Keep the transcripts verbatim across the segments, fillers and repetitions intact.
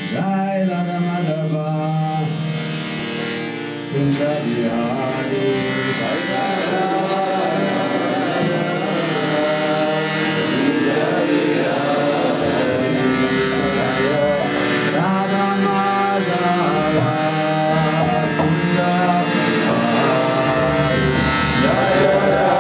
Jai Radha Madhava Kunja Bihari Jai Radha Kunja Bihari Radha Madhava Kunja Bihari Jai Radha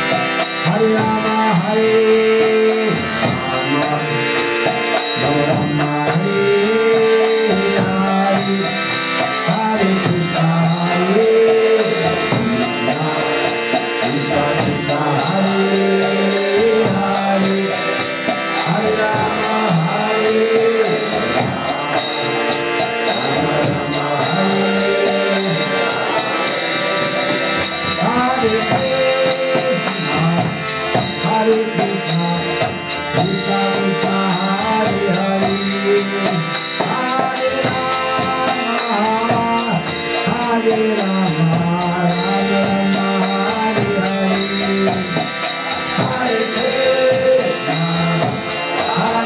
Hare Rama, Hare Rama, Rama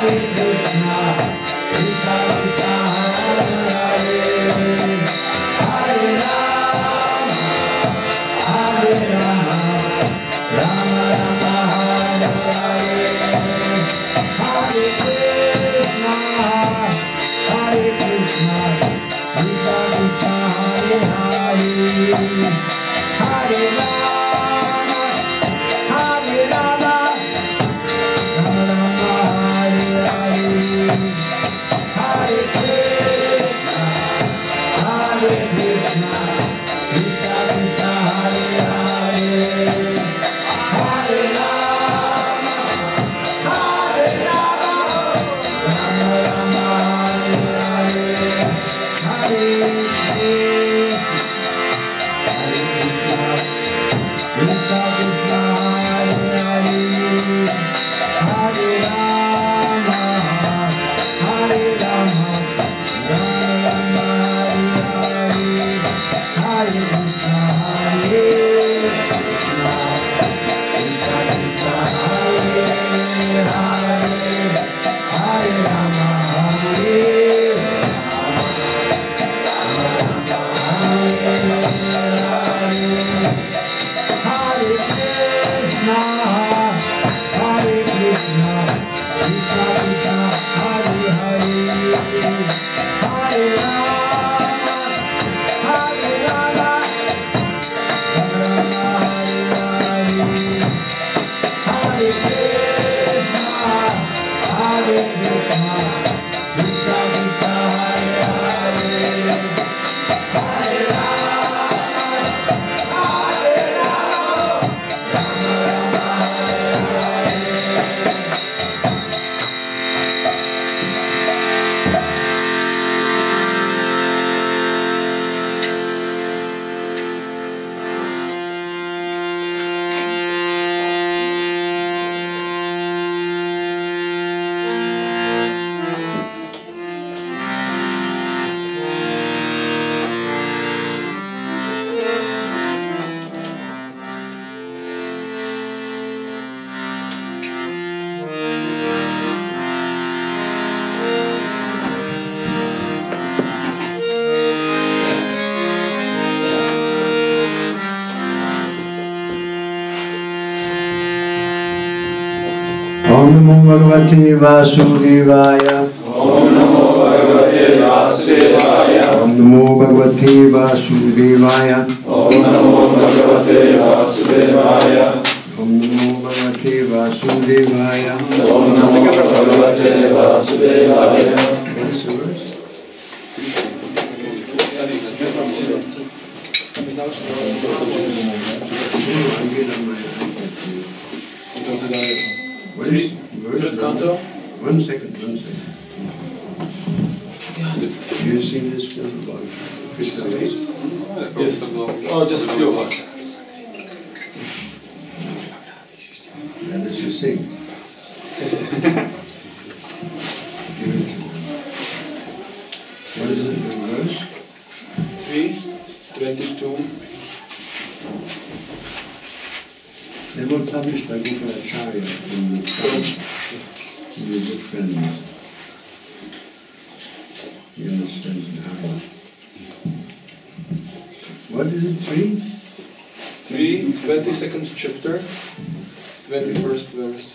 Om Namo Bhagavate Vasudevaya. Om Namo Bhagavate Vasudevaya. Om Namo Bhagavate Vasudevaya. Om Namo Bhagavate Vasudevaya. Om Namo Bhagavate Vasudevaya. Om Namo Bhagavate Vasudevaya. Three. Canto. One second, one second. Do you sing this film about Krishna? Yes. Oh, just a few of us. That is to sing. Give it to them. What is it, the verse? Three, twenty-two. They were published by Gopalacharya in the Times. He was a good friend. He understands in Harvard. What is it, three? Three, twenty-second chapter, twenty-first verse.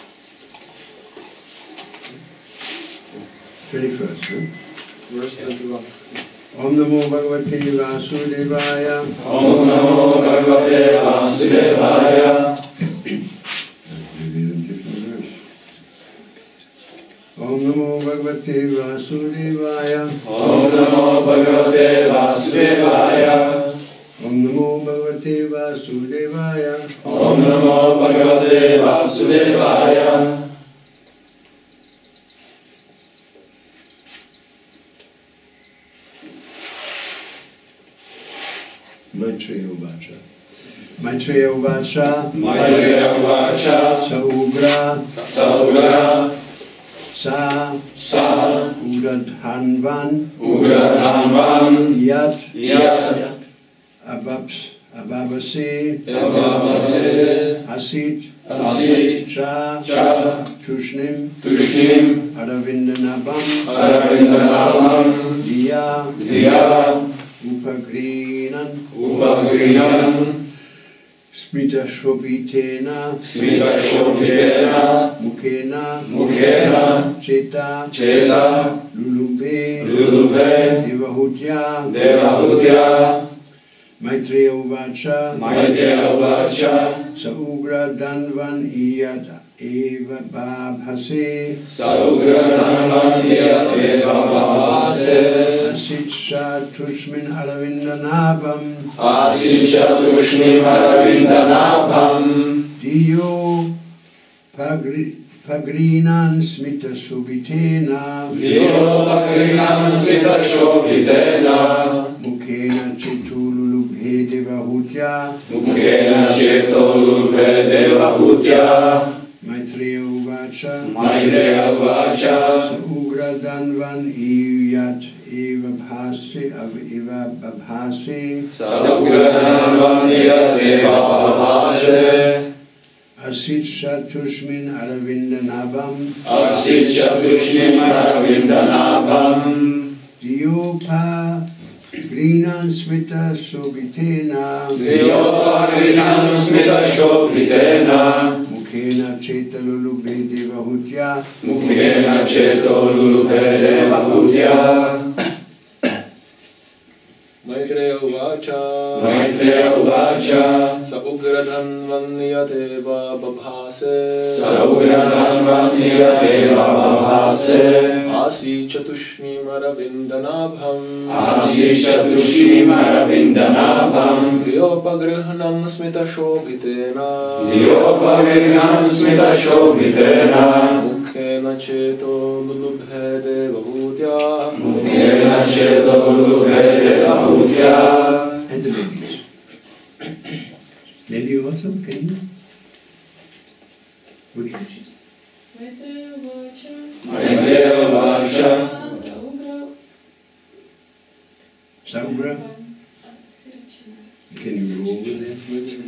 twenty-first, huh? Verse twenty-one. Om Namo Bhagavate Vasudevaya. Om Namo Bhagavate Vasudevaya. Maybe a different verse. Om Namo Bhagavate Vasudevaya. Om Namo Bhagavate Vasudevaya. Om Namo Bhagavate Vasudevaya. Om Namo Bhagavate Vasudevaya. Maitreya Uvacha. Maitreya Uvacha. Maitreya Uvacha. Saugra. Saugra. Sa. Sa. Udadhanvan. Udadhanvan. Yat. Yat. Ababs. Ababase. Ababase. Asit. Asi Cha Cha Tushnim Tushnim Aravindanabam Aravindanabham Diya Diya Upagrinan Upagrinan Smita Shobitena Smita Shobitena Mukena Mukena Cheta Cheta Lulube Lulube Devahutya Devahutya Maitreya Uvacha Maitreya Uvacha Saugra Danvan Iyat Eva Babhase Saugra Danvan Iyat Eva Babhase Asitsha Tushmin Aravindanabham Asitsha Tushmin Aravindanabham Diyo Pagri Pagrinan Smita Subitena Diyo Pagrinan Smita Shobitena Mukena Chetululubhe Devahutya Mukena Chetulubhe Devahutya Maitreya Uvacha Maitreya Uvacha Saugra Danvan Iyat Eva Bhase Av Eva Babhase Saugra Danvan Iyat Eva Babhase Asitsha Tushmin Aravindanabham Asitsha Tushmin Aravindanabham Diyopa Grinan Smita Sobitena Diyopa Grinan Smita Shobitena Mukena Chetalulubhe Devahutya Mukena Chetalulubhe Devahutya Maitreya Uvacha Maitreya Uvacha Saugra Danvan Iyat Eva Babhase Saugra Danvan Iyat Eva Babhase Asitsha Tushnim Aravindanabham Asitsha Tushnim Aravindanabham Diyopagrihnan Smita Shobitena Diyopagrihnan Smita Shobitena Mukena Cheto Lulubhe Devahutya Mukena Chetalulubhe Devahutya. And the ladies. Lady also, can you? Would you? Maitreya Uvacha Maitreya Uvacha Saugra, can you go over there?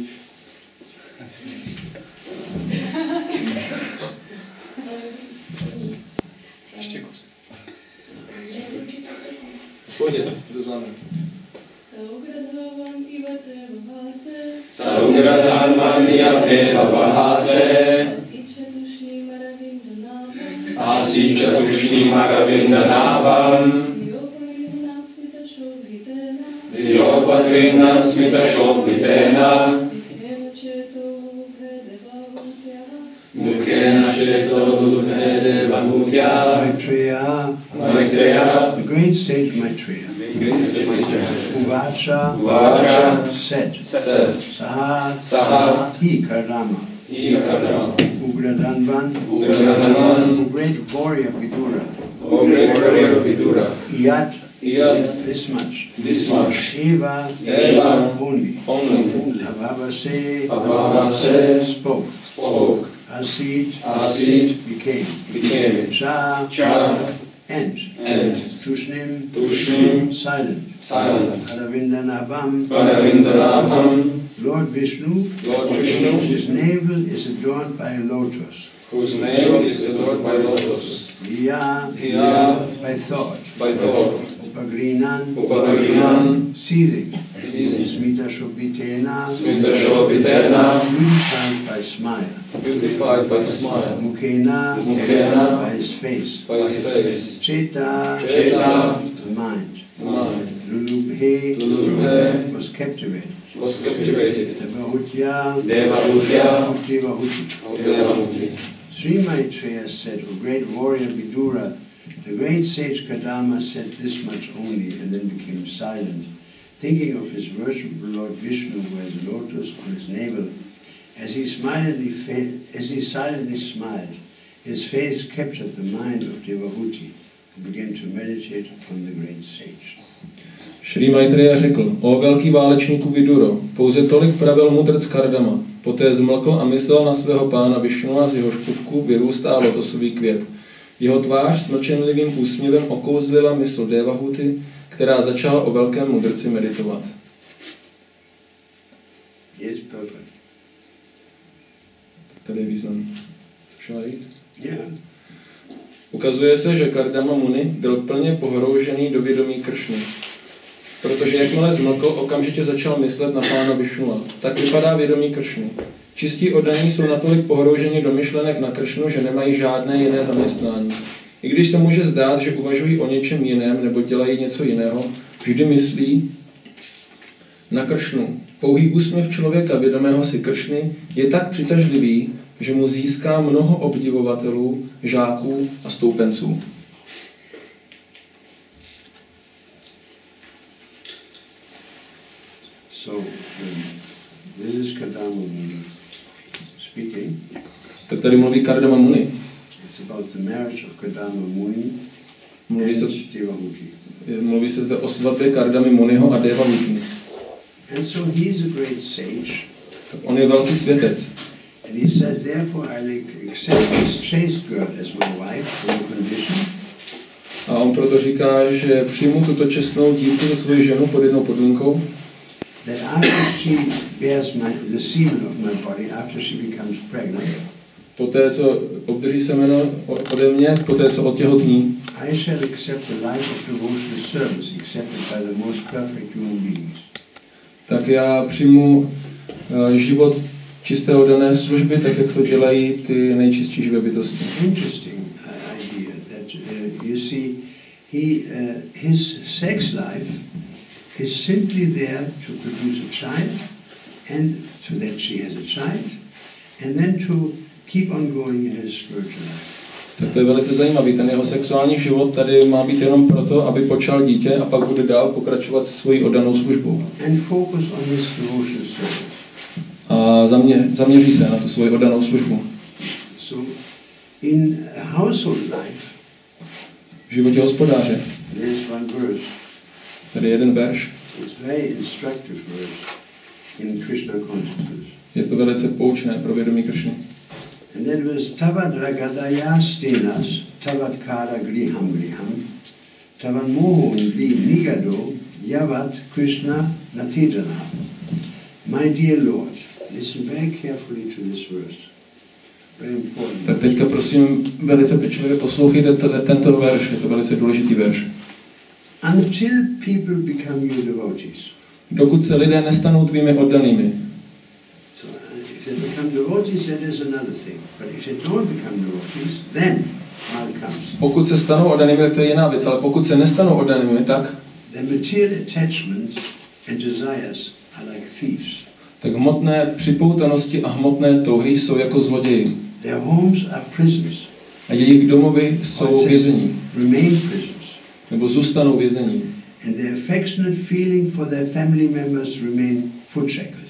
Pojď, to známe. Saugradhavam ivate babhase Saugradhavam ivate babhase Asitsha Tushnim Aravindanabham Asitsha Tushnim Aravindanabham Diyopagrinam Smita Shobitena Diyopagrinam Smita Shobitena Mukena Chetulubhe Devahutya Mukena Chetulubhe Devahutya Maitreya, Maitreya the great sage Maitreya, Uvacha, Uvacha said, said Saha, Saha Hi Karama, Ikarama Ugradanvan, Ugradanvan O great warrior Vidura, O great warrior Vidura Iyat, Iyat this much, this much Eva, Eva only, only Abhavase, Abhavase spoke, spoke Asit, Asit became, became Cha, Cha and, and Tushnim, Tushnim silent, silent Aravindanabham, Aravindanabham Lord Vishnu, Lord Vishnu his navel is adorned by a lotus, whose name is adored by lotus Diya, Diya by thought, by thought Upagrinan, Upagrinan seething, Seething Smita Shobitena, Smita Shobitena beautified by smile, beautified by smile Mukena, Mukena by his face, by his face Cheta, Cheta the mind, mind Lulubhe, Lulubhe was captivated, was captivated Devahutya, Devahutya Devahuti. Devahuti Sri Maitreya said, O great warrior Vidura, the great sage Kadama said this much only and then became silent, thinking of his worshipful Lord Vishnu who has a lotus on his navel. As he, silently fa- as he silently smiled, his face captured the mind of Devahuti, who began to meditate upon the great sage. Šrý Maitreya řekl, o velký válečníku Viduro, pouze tolik pravil mudrc Kardama. Poté zmlkl a myslel na svého pána Višnua, z jehož pupku vyrůstá lotosový květ. Jeho tvář s mlčenlivým úsměvem okouzlila mysl Devahuti, která začala o velkém mudrci meditovat. Yes, perfect. Tady je význam. Šel jít? Yeah. Ukazuje se, že Kardama Muni byl plně pohroužený do vědomí Kršny. Protože jakmile zmlkl, okamžitě začal myslet na pána Višnua. Tak vypadá vědomí Kršny. Čistí oddaní jsou natolik pohrouženi do myšlenek na Kršnu, že nemají žádné jiné zaměstnání. I když se může zdát, že uvažují o něčem jiném nebo dělají něco jiného, vždy myslí na Kršnu. Pouhý úsměv člověka vědomého si Kršny je tak přitažlivý, že mu získá mnoho obdivovatelů, žáků a stoupenců. So, um, this is Kardama Muni speaking. Tak tady mluví Kardama Muni. It's about the marriage of Kardama Muni Mluví se, and Devahuti. mluví se zde o svatbě Kardamy Muniho a Devahuti. And so he is a great sage. Tak on je velký světec. And he says, therefore I accept this chaste girl as my wife on the condition A on proto říká, že přijmu tuto čestnou dívku za svoji ženu pod jednou podmínkou, that after she bears my, the semen of my body, after she becomes pregnant, poté, co obdrží semeno ode mě, poté, co otěhotní, I shall accept the life of devotional service accepted by the most perfect human beings. tak já přijmu uh, život čistého dané služby, tak jak to dělají ty nejčistší živé bytosti. Interesting uh, idea that uh, you see, he uh, his sex life is simply there to produce a child, and so that she has a child, and then to keep on going in his spiritual life. Tak to je velice zajímavý. Ten jeho sexuální život tady má být jenom proto, aby počal dítě a pak bude dál pokračovat se svojí oddanou službou. And focus on his devotional service. A zamě, zaměří se na tu svoji oddanou službu. So, in household life, V životě hospodáře. there is one verse. Tady je jeden verš. It's very instructive verse in Krishna consciousness. Je to velice poučné pro vědomí Kršny. And that was Tavad Ragadaya Stenas, Tavad Kara Griham Griham, Tavad Mohon Gri Nigado, Yavat Krishna Natidana. My dear Lord, listen very carefully to this verse. Very important. Tak teďka prosím velice pečlivě poslouchejte tento verš, je to velice důležitý verš. Until people become your devotees. Dokud se lidé nestanou tvými oddanými. So uh, if they become devotees, that is another thing. But if they don't become devotees, then mal comes. Pokud se stanou oddanými, tak to je jiná věc, ale pokud se nestanou oddanými, tak, The material attachments and desires are like thieves. tak hmotné připoutanosti a hmotné touhy jsou jako zloději. Their homes are prisons. A jejich domovy jsou vězení, Remain prisons. nebo zůstanou vězení. And their affectionate feeling for their family members remain foot shackles.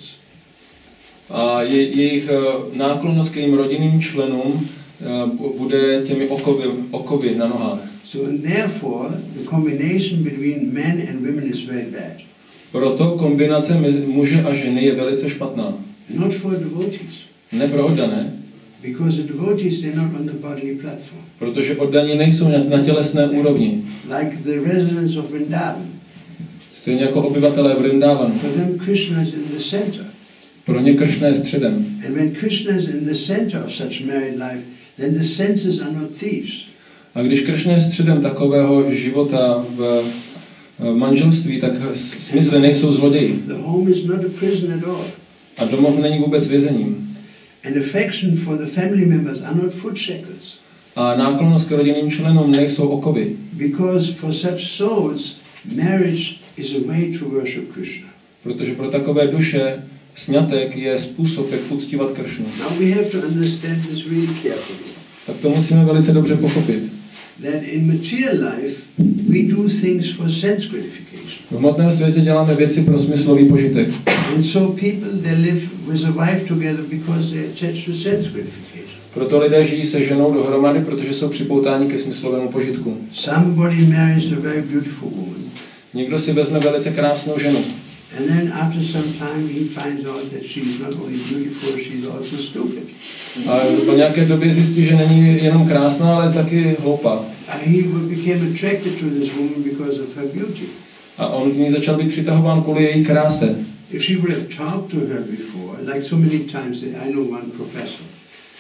A je, jejich uh, náklonnost k jejím rodinným členům uh, bude těmi okovy, okovy na nohách. So and therefore the combination between men and women is very bad. Proto kombinace mezi muže a ženy je velice špatná. Not for devotees. Ne pro oddané, Because the devotees, they're not on the bodily platform. protože oddaní nejsou na, na tělesné úrovni. Like the residents of Vrindavan. Stejně jako obyvatelé Vrindávanu. For them, Krishna is in the center. Pro ně Kršna je středem. And when Krishna is in the center of such married life, then the senses are not thieves. A když Kršna je středem takového života v, v manželství, tak smysly nejsou zloději. The home is not a prison at all. A domov není vůbec vězením. And affection for the family members are not foot shackles. A náklonnost k rodinným členům nejsou okovy. Because for such souls, marriage is a way to worship Krishna. Protože pro takové duše sňatek je způsob, jak uctívat Kršnu. Now we have to understand this really carefully. Tak to musíme velice dobře pochopit. That in material life, we do things for sense gratification. V hmotném světě děláme věci pro smyslový požitek. And so people, they live with a wife together because they're attached to sense gratification. Proto lidé žijí se ženou dohromady, protože jsou připoutáni ke smyslovému požitku. Somebody marries a very beautiful woman. Někdo si vezme velice krásnou ženu. And then after some time he finds out that she's not only beautiful, she's also stupid. A po nějaké době zjistí, že není jenom krásná, ale taky hloupá. And he became attracted to this woman because of her beauty. A on k ní začal být přitahován kvůli její kráse. If she would have talked to her before, like so many times, I know one professor,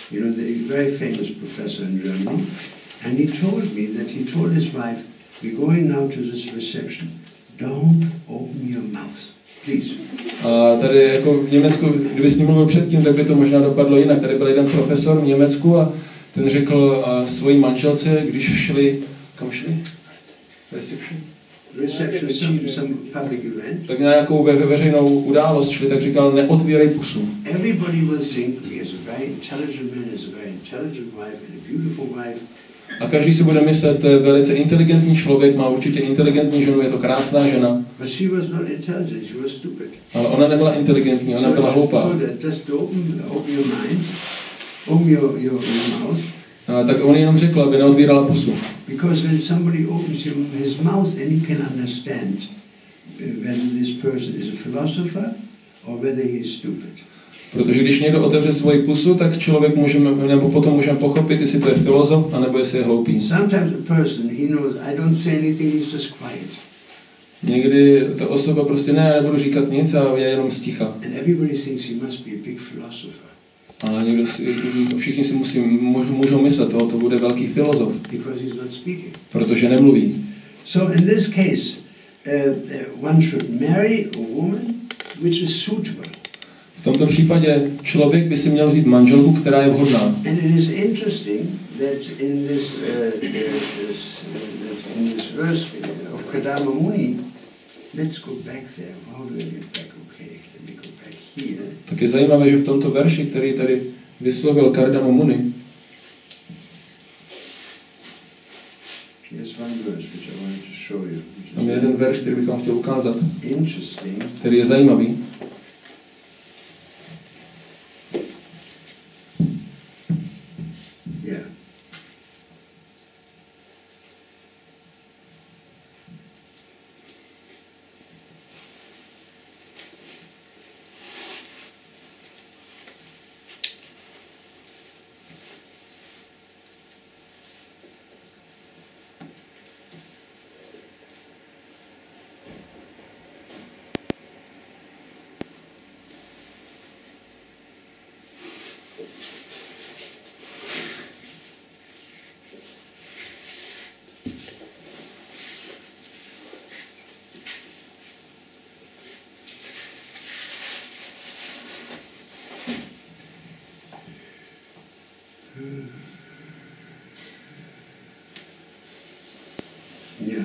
you know, the very famous professor in Germany, and he told me that he told his wife, we're going now to this reception, don't open your mouth, please. A tady jako v Německu, kdyby s ním mluvil předtím, tak by to možná dopadlo jinak. Tady byl jeden profesor v Německu a ten řekl a, svojí manželce, když šli, kam šli? Reception? Reception, some, some public event. Tak na nějakou ve, veřejnou událost šli, tak říkal, neotvírej pusu. Everybody will think he has a very intelligent man, has a very intelligent wife and a beautiful wife. A každý si bude myslet, to je velice inteligentní člověk, má určitě inteligentní ženu, je to krásná žena. But she was not intelligent, she was stupid. Ale ona nebyla inteligentní, ona byla hloupá. Just open, open your mind, open your, your, your mouth. A tak on jenom řekl, aby neotvírala pusu. Because when somebody opens his mouth, then you can understand whether this person is a philosopher or whether he is stupid. Protože když někdo otevře svoji pusu, tak člověk můžeme, nebo potom můžeme pochopit, jestli to je filozof, anebo jestli je hloupý. Sometimes a person, he knows, I don't say anything, he's just quiet. Někdy ta osoba prostě ne, já nebudu říkat nic a je jenom sticha. And everybody thinks he must be a big philosopher. A někdo si, všichni si musí, můžou myslet, toho, to bude velký filozof. Because he's not speaking. Protože nemluví. So in this case, uh, uh, one should marry a woman which is suitable. V tomto případě člověk by si měl vzít manželku, která je vhodná. And it is interesting that in this, uh, uh, this, uh, in this verse of Kadama Muni, let's go back there. How do I get back? Okay, let me go back here. Tak je zajímavé, že v tomto verši, který tady vyslovil Kardama Muni, Here's one verse which I wanted to show you. tam je jeden verš, který bychom chtěli ukázat, Interesting. který je zajímavý. Yeah. Yeah.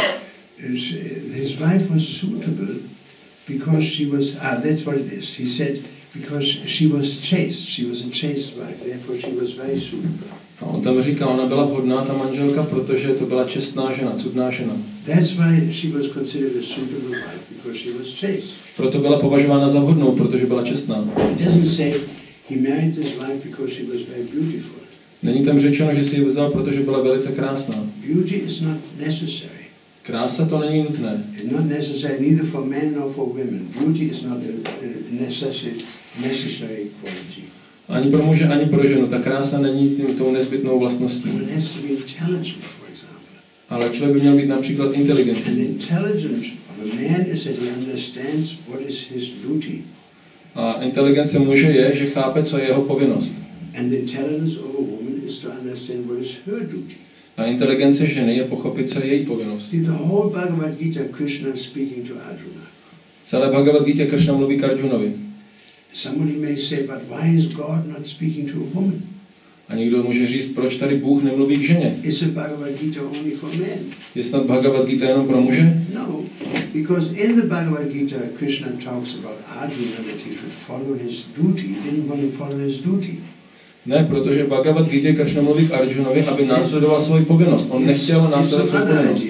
His, his wife was suitable because she was, ah, that's what it is. He said, because she was chaste. She was a chaste wife, therefore she was very suitable. A on tam říká, ona byla vhodná, ta manželka, protože to byla čestná žena, cudná žena. That's why she was considered a suitable wife, because she was chaste. Proto byla považována za vhodnou, protože byla čestná. It doesn't say he married this wife because she was very beautiful. Není tam řečeno, že si ji vzal, protože byla velice krásná. Beauty is not necessary. Krása to není nutné. It's not necessary neither for men nor for women. Beauty is not a, a necessary, necessary quality. Ani pro muže, ani pro ženu. Ta krása není tím, tou nezbytnou vlastností. One has to be intelligent, for example. Ale člověk by měl být například inteligentní. And the intelligence of a man is that he understands what is his duty. A inteligence muže je, že chápe, co je jeho povinnost. And the intelligence of a woman is to understand what is her duty. A inteligence ženy je pochopit, co je její povinnost. See, the whole Bhagavad Gita, Krishna is speaking to Arjuna. Celé Bhagavad Gita Krishna mluví k Arjunovi. Somebody may say, but why is God not speaking to a woman? A někdo může říct, proč tady Bůh nemluví k ženě? Is the Bhagavad Gita only for men? Je snad Bhagavad Gita jenom pro muže? No, because in the Bhagavad Gita, Krishna talks about Arjuna that he should follow his duty. He didn't want to follow his duty. Ne, protože Bhagavad Gita Krishna mluví k Arjunovi, aby následoval svoji povinnost. On nechtěl následovat svou povinnost.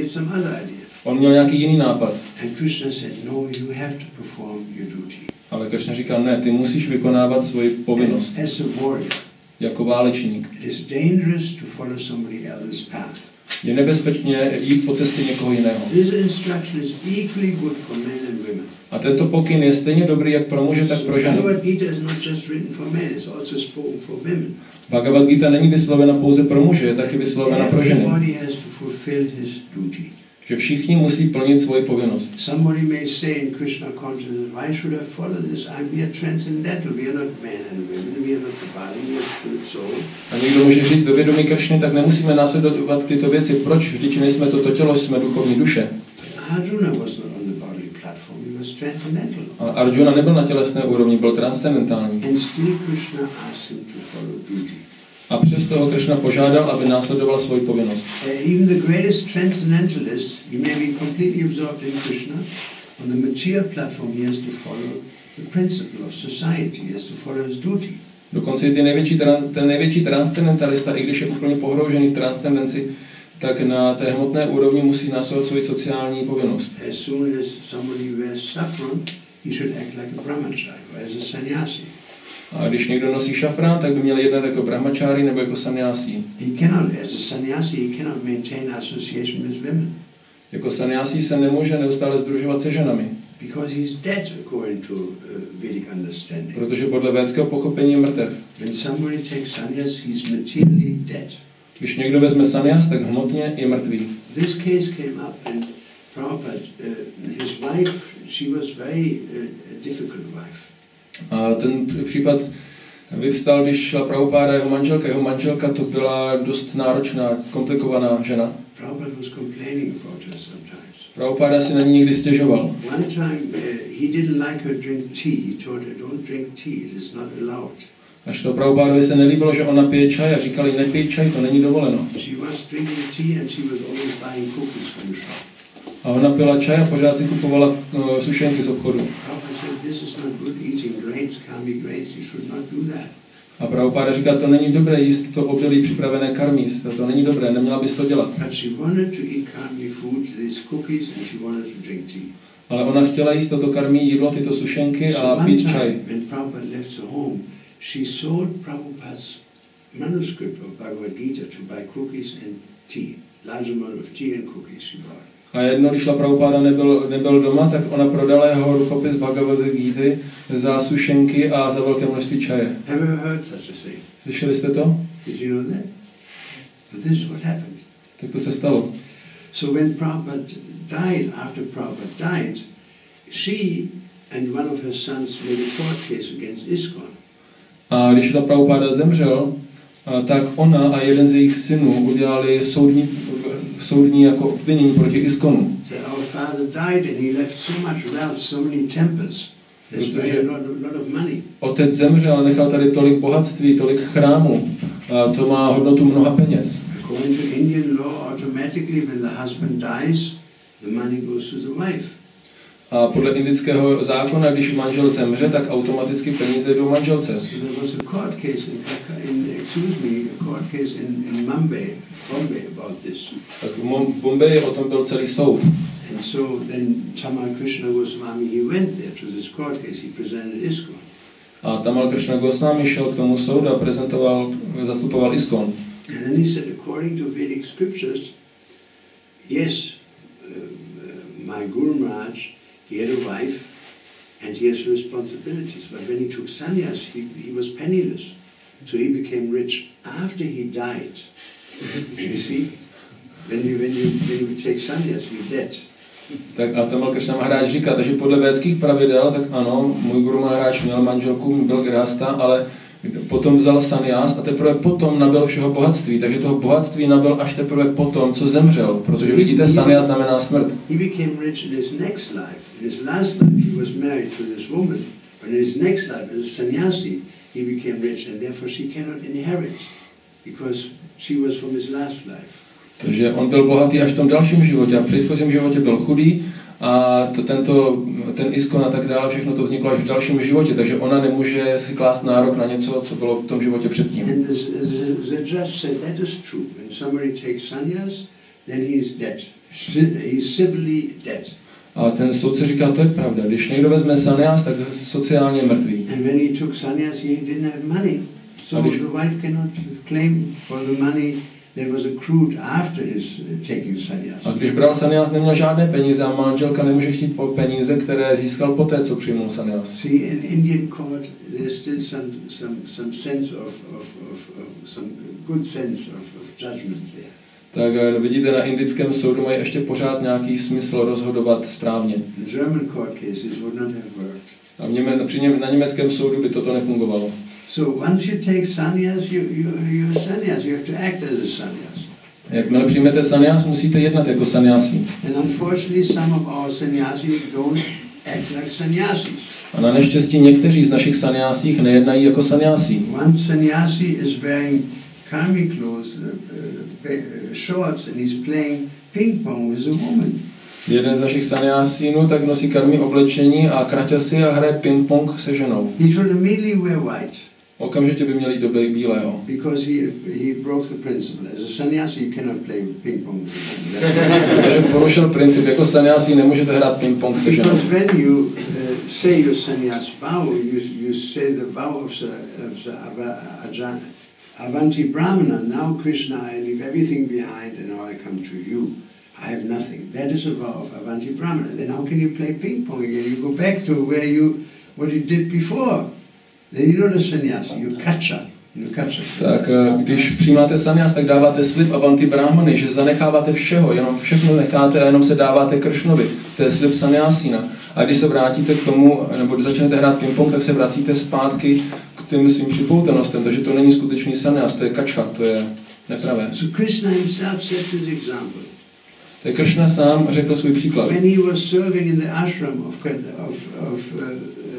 On měl nějaký jiný nápad. And Krishna said, no, you have to perform your duty. Ale Krishna říkal, ne, ty musíš vykonávat svoji povinnost. As a warrior, jako válečník. it is dangerous to follow somebody else's path. Je nebezpečné jít po cestě někoho jiného. This instruction is equally good for men and women. A tento pokyn je stejně dobrý jak pro muže, tak pro ženu. Bhagavad Gita is not just written for men, it's also spoken for women. Bhagavad Gita není vyslovena pouze pro muže, je taky vyslovena pro ženy. Everybody has to fulfill his duty. že všichni musí plnit svoji povinnost. Somebody may say in Krishna consciousness, why should I follow this? I'm we are transcendental. We are not men and women. We are not the body. We are spirit soul. A někdo může říct do vědomí Kršny, tak nemusíme následovat tyto věci. Proč? Vždyť nejsme toto tělo, jsme duchovní duše. Arjuna was not on the bodily platform. He was transcendental. A Arjuna nebyl na tělesné úrovni, byl transcendentální. And still Krishna asked him to follow duty. A přesto ho Kršna požádal, aby následoval svoji povinnost. Uh, even the greatest transcendentalist, he may be completely absorbed in Krishna. On the material platform, he has to follow the principle of society. He has to follow his duty. Dokonce ty největší, ten největší transcendentalista, i když je úplně pohroužený v transcendenci, tak na té hmotné úrovni musí následovat svoji sociální povinnost. As soon as somebody wears saffron, he should act like a brahmachari or as a sannyasi. A když někdo nosí šafrán, tak by měl jednat jako brahmachari nebo jako sannyasi. He cannot, as a sannyasi, he cannot maintain association with women. Jako sannyasi se nemůže neustále sdružovat se ženami. Because he's dead according to uh, Vedic understanding. Protože podle védského pochopení je mrtev. When somebody takes sannyas, he's materially dead. Když někdo vezme sannyas, tak hmotně je mrtvý. This case came up and Prabhupada, uh, his wife, she was very uh, a difficult wife. A ten případ vyvstal, když šla Prabhupáda, jeho manželka. Jeho manželka to byla dost náročná, komplikovaná žena. Prabhupada was complaining about her sometimes. Prabhupáda si na ní někdy stěžoval. One time uh, he didn't like her drink tea. He told her, don't drink tea, it is not allowed. Až to Prabhupádovi se nelíbilo, že ona pije čaj a říkali, nepij čaj, to není dovoleno. She was drinking tea and she was always buying cookies from the shop. A ona pila čaj a pořád si kupovala uh, sušenky z obchodu. Prabhupada said, this is not good eating grapes, can't be grapes, you should not do that. A Prabhupáda říká, to není dobré jíst to obilí připravené karmí, to, to není dobré, neměla bys to dělat. But she wanted to eat karmi food, these cookies, and she wanted to drink tea. Ale ona chtěla jíst toto karmí jídlo, tyto sušenky a pít čaj. When Prabhupada left the home, she sold Prabhupada's manuscript of Bhagavad Gita to buy cookies and tea. Large amount of tea and cookies she bought. A jednou, když Prabhupáda nebyl, nebyl doma, tak ona prodala jeho rukopis Bhagavad Gita za sušenky a za velké množství čaje. Have you heard such a thing? Slyšeli jste to? Did you know that? But this is what happened. Tak to se stalo. So when Prabhupada died, after Prabhupada died, she and one of her sons made a court case against ISKCON. A když ta Prabhupáda zemřel, tak ona a jeden z jejich synů udělali soudní, soudní jako obvinění proti ISKCONu. So our father died and he left so much wealth, so many temples. There's a lot, lot of money. Otec zemřel a nechal tady tolik bohatství, tolik chrámů. A to má hodnotu mnoha peněz. According to Indian law, automatically when the husband dies, the money goes to the wife. A podle indického zákona, když manžel zemře, tak automaticky peníze jdou manželce. So there was a court case in, in excuse me, a court case in, in Mumbai, Bombay about this. Tak v Bombeji o tom byl celý soud. And so then Tamal Krishna Goswami, he went there to this court case, he presented ISKCON. A Tamal Krishna Goswami šel k tomu soudu a prezentoval, zastupoval ISKCON. And then he said, according to Vedic scriptures, yes, uh, uh, my Guru Maharaj, he had a wife and he has responsibilities. But when he took sannyas, he, he was penniless. So he became rich after he died. You see? When you, when you, when you take sannyas, you're dead. Tak a Tamal Krishna Maharaj říká, takže podle védských pravidel, tak ano, můj Guru Maharaj měl manželku, byl grhasta, ale potom vzal sannyas a teprve potom nabyl všeho bohatství. Takže toho bohatství nabyl až teprve potom, co zemřel. Protože vidíte, sannyas znamená smrt. He became rich in his next life. In his last life he was married to this woman. But in his next life as a sannyasi, he became rich and therefore she cannot inherit because she was from his last life. Takže on byl bohatý až v tom dalším životě a v předchozím životě byl chudý a to, tento, ten ISKCON a tak dále, všechno to vzniklo až v dalším životě, takže ona nemůže si klást nárok na něco, co bylo v tom životě předtím. And the, the, the judge said that is true. When somebody takes sannyas, then he is dead. He is civilly dead. A ten soudce říká, to je pravda, když někdo vezme sannyas, tak sociálně mrtvý. And when he took sannyas, he didn't have money. So the wife cannot claim for the money that was accrued after his taking sannyas. A když bral sannyas, neměl žádné peníze a manželka nemůže chtít peníze, které získal poté, co přijmul sannyas. See, in Indian court, there's still some some some sense of of of, of some good sense of, of judgment there. tak eh, vidíte, na indickém soudu mají ještě pořád nějaký smysl rozhodovat správně. The German court cases would not have worked. A v něme, při něm, na německém soudu by toto nefungovalo. So once you take sannyas, you, you, you're a sannyas. You have to act as a sannyas. Jakmile přijmete sannyas, musíte jednat jako sannyasi. And unfortunately, some of our sannyasis don't act like sannyasis. A na neštěstí někteří z našich sannyasích nejednají jako sannyasi. One sannyasi is wearing karmi clothes, uh, uh, shorts, and he's playing ping pong with a woman. Jeden z našich sannyasínů tak nosí karmí oblečení a kraťasy a hraje ping-pong se ženou. He should immediately wear white. Okamžitě by měli do bílého. Because he, he broke the principle. As a sannyasi, you cannot play ping pong with a woman. Protože porušil princip. Jako sannyasi nemůžete hrát ping-pong se ženou. Because when you uh, say your sannyas vow, you, you say the vow of the, of the Ava, Ajan, Avanti Brahmana, now Krishna, I leave everything behind and now I come to you. I have nothing. That is a vow of Avanti Brahmana. Then how can you play ping pong again? You go back to where you, what you did before. Then you're not a sannyasi, you're kacha. You're kacha. Tak když přijímáte sannyas, tak dáváte slib Avanti Brahmany, že zanecháváte všeho, jenom všechno necháte a jenom se dáváte Kršnovi. To je slib sannyasina. A když se vrátíte k tomu, nebo když začnete hrát ping-pong, tak se vracíte zpátky k těm svým připoutenostem. Takže to není skutečný sannyas, to je kača, to je nepravé. So Krishna himself set this example. Tak Kršna sám řekl svůj příklad. When he was serving in the ashram of, of, of uh, uh,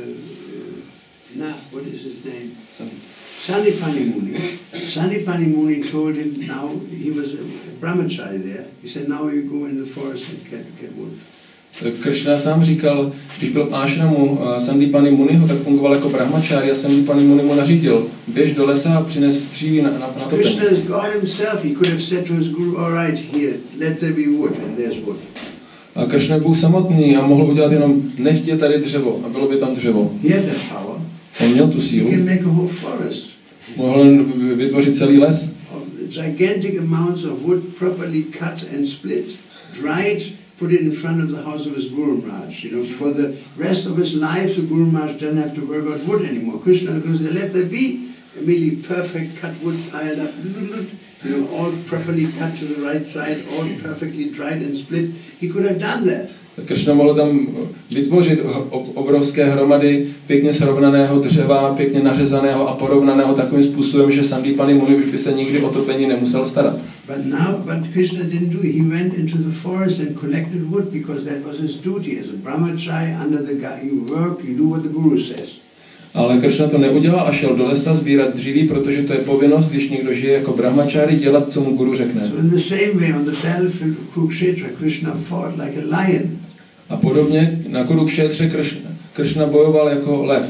nah, what is his name? Sanipani Muni. Sanipani Muni told him now, he was a brahmachari there, he said now you go in the forest and get, get wood. Kršna sám říkal, když byl v ášramu Sandipani Muniho, tak fungoval jako brahmachari a Sandipani Muni mu nařídil, běž do lesa a přines dříví na, na, na topení. Krishna is God himself, he could have said to his guru, all right, here, let there be wood, and there's wood. A Kršna je Bůh samotný a mohl udělat jenom nechtě tady dřevo a bylo by tam dřevo. He had that power. On měl tu He sílu. can make a whole forest. Mohl vytvořit celý les. Of gigantic amounts of wood properly cut and split, dried, put it in front of the house of his Guru Maharaj. You know, for the rest of his life, the Guru Maharaj doesn't have to worry about wood anymore. Krishna goes, let there be immediately perfect cut wood piled up, you know, all properly cut to the right side, all perfectly dried and split. He could have done that. Kršna mohl tam vytvořit obrovské hromady pěkně srovnaného dřeva, pěkně nařezaného a porovnaného takovým způsobem, že Sandipani Muni už by se nikdy o topení nemusel starat. But now, but Krishna didn't do it. He went into the forest and collected wood because that was his duty as a brahmachari under the guy. You work, you do what the Guru says. Ale Kršna to neudělal a šel do lesa sbírat dříví, protože to je povinnost, když někdo žije jako brahmachari, dělat, co mu Guru řekne. So in the same way, on the battlefield of Kurukshetra, Krishna fought like a lion. A podobně na Kurukšetře Kršna, Kršna bojoval jako lev.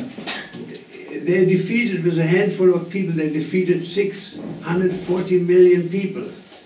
They defeated, with a handful of people, they defeated six hundred forty million people.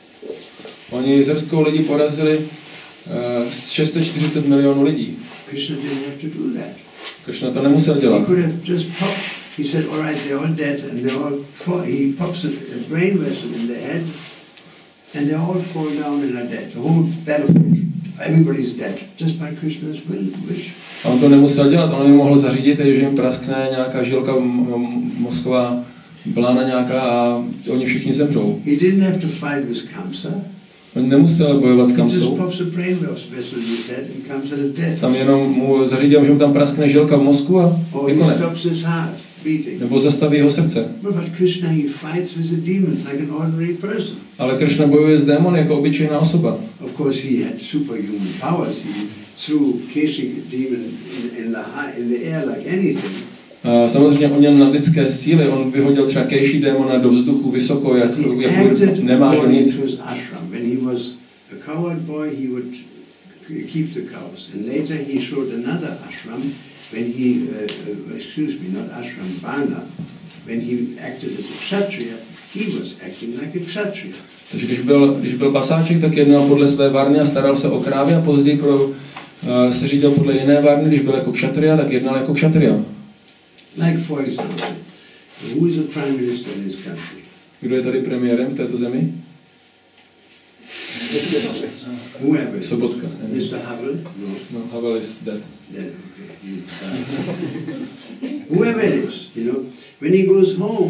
Oni s hrstou lidí porazili uh, šest set čtyřicet milionů lidí. Krishna didn't have to do that. Kršna to nemusel He dělat. could have just popped. He said, all right, they're all dead, and they all fall. He pops a, a brain vessel in their head, and they all fall down and are dead. The whole battlefield, everybody's dead, just by Krishna's will, wish. A on to nemusel dělat, on jim mohl zařídit, že jim praskne nějaká žilka mozková blána nějaká a oni všichni zemřou. He didn't have to fight with Kamsa. On nemusel bojovat s He just Kamsou. pops a brain vessel in his head, and Kamsa is dead. Tam jenom mu zařídil, že mu tam praskne žilka v mozku a Or je he konec. stops his heart beating. Nebo zastaví jeho srdce. But but Krishna, he fights with the demons like an ordinary person. Ale Kršna bojuje s démony jako obyčejná osoba. Of course, he had superhuman powers. He threw Keshi demon in, in the high, in the air like anything. A samozřejmě on měl nadlidské síly, on vyhodil třeba Kejši démona do vzduchu vysoko, jak, He jak acted nemá že according nic. to his ashram. When he was a cowherd boy, he would keep the cows. And later he showed another ashram when he, uh, excuse me, not ashram, Varna. When he acted as a kshatriya, he was acting like a kshatriya. Takže když byl, když byl pasáček, tak jednal podle své varny a staral se o krávy a později pro, uh, se řídil podle jiné varny, když byl jako kshatriya, tak jednal jako kshatriya. Like for example, who is the prime minister in this country? Kdo je tady premiérem v této zemi? Whoever. Sobotka. mister Havel? No. No, Havel is dead. Dead, okay. He, uh, whoever it is, you know, when he goes home,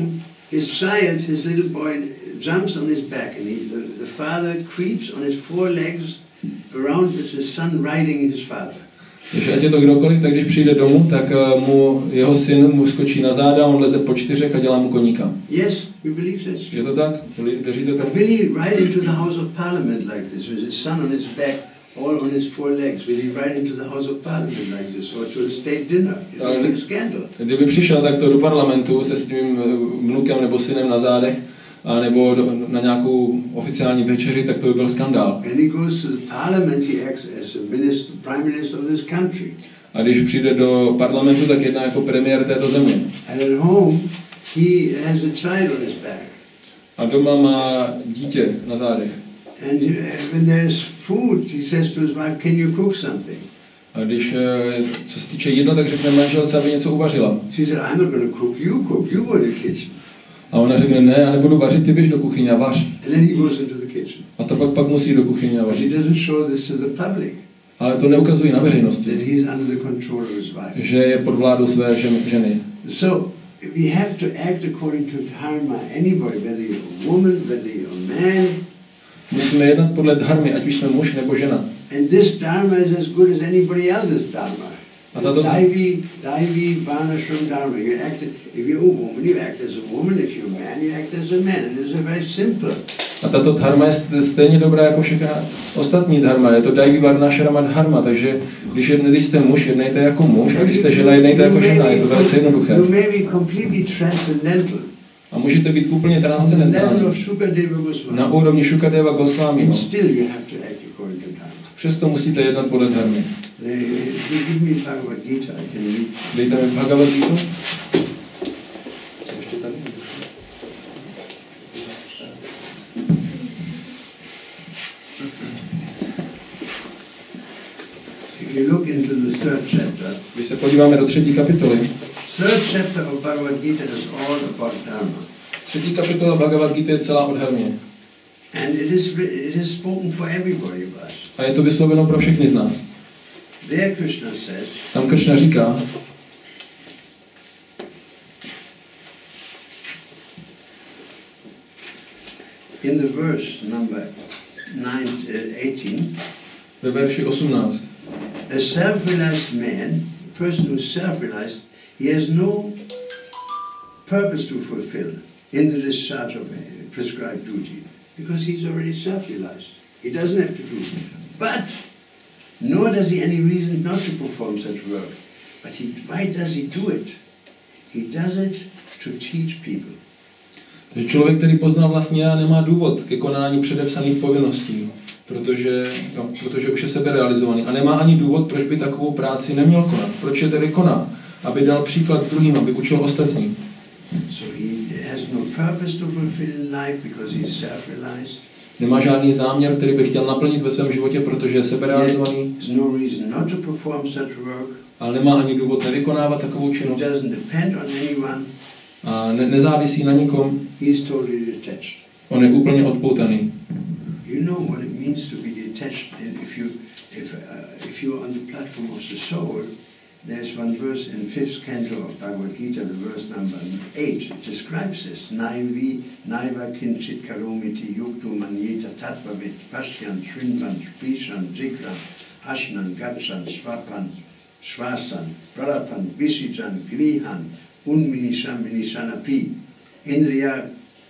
his child, his little boy, jumps on his back, and he, the, the father creeps on his four legs around with his son riding his father. Když ať je to kdokoliv, tak když přijde domů, tak mu jeho syn mu skočí na záda, on leze po čtyřech a dělá mu koníka. Yes, we believe that's true. Je to tak? Držíte to? But will he ride into the House of Parliament like this, with his son on his back, all on his four legs? Will he ride into the House of Parliament like this, or to a state dinner? It would be a scandal. Kdyby přišel takto do parlamentu se svým vnukem nebo synem na zádech, a nebo do, na nějakou oficiální večeři, tak to by byl skandál. When he goes to the parliament, he acts as a minister, prime minister of this country. A když přijde do parlamentu, tak jedná jako premiér této země. And at home, he has a child on his back. A doma má dítě na zádech. And uh, when there's food, he says to his wife, "Can you cook something?" A když, co se týče jídla, tak řekne manželce, aby něco uvařila. She said, "I'm not going to cook. You cook. You go to the kitchen." A ona řekne, ne, já nebudu vařit, ty běž do kuchyně a vař. And then he goes into the kitchen. A to pak, pak musí do kuchyně a But vařit. he doesn't show this to the public. Ale to neukazuje na veřejnosti, That he's under the control of his wife. že je pod vládou své ženy. So we have to act according to dharma. Anybody, whether you're a woman, whether you're a man. Musíme jednat podle dharmy, ať už jsme muž nebo žena. And this dharma is as good as anybody else's dharma. A tato, Daivi, Daivi, Varnashram dharma. You act, if you're a woman, you act as a woman. If you're a man, you act as a man. It is a very simple. a tato dharma je stejně dobrá jako všechna ostatní dharma. Je to Daivi Varnashrama dharma, takže když, jedne, když jste muž, jednejte jako muž, a když jste žena, jednejte jako žena. Je to velice jednoduché. You may be completely transcendental. A můžete být úplně transcendentální. Na úrovni Shukadeva Goswamiho. Přesto musíte jednat podle dharmy. Dejte mi Bhagavad Gita. Ještě tady? If you look into the third chapter, Když se podíváme do třetí kapitoly, third chapter of Bhagavad Gita is all about dharma. třetí kapitola Bhagavad Gita je celá o dharmě. And it is it is spoken for everybody of us. A je to vysloveno pro všechny z nás. There Krishna says, Tam Krishna říká, in the verse number nine, uh, eighteen, ve verši osmnáct. a self-realized man, a person who is self-realized, he has no purpose to fulfill in the discharge of a prescribed duty, because he's already self-realized. He doesn't have to do it. But, nor does he any reason not to perform such work. But he, why does he do it? He does it to teach people. Takže člověk, který pozná vlastně já, nemá důvod ke konání předepsaných povinností, protože, no, protože už je seberealizovaný a nemá ani důvod, proč by takovou práci neměl konat. Proč je tedy koná? Aby dal příklad druhým, aby učil ostatní. So he has no purpose to fulfill in life because he is self-realized. Nemá žádný záměr, který by chtěl naplnit ve svém životě, protože je seberealizovaný. There's no reason not to perform such work. Ale nemá ani důvod nevykonávat takovou He činnost. doesn't depend on anyone. A ne, nezávisí na nikom. He is totally detached. On je úplně odpoutaný. You know what it means to be detached. And if you, if uh, if you're on the platform of the soul, there's one verse in fifth canto of Bhagavad Gita, the verse number eight. It describes this. Naivi, naiva kinchit karomiti yuktu manyeta tatvavit pashyan shrinvan spishan zikran ashnan gatshan swapan swasan pralapan visijan grihan unminishan minishanapi indriya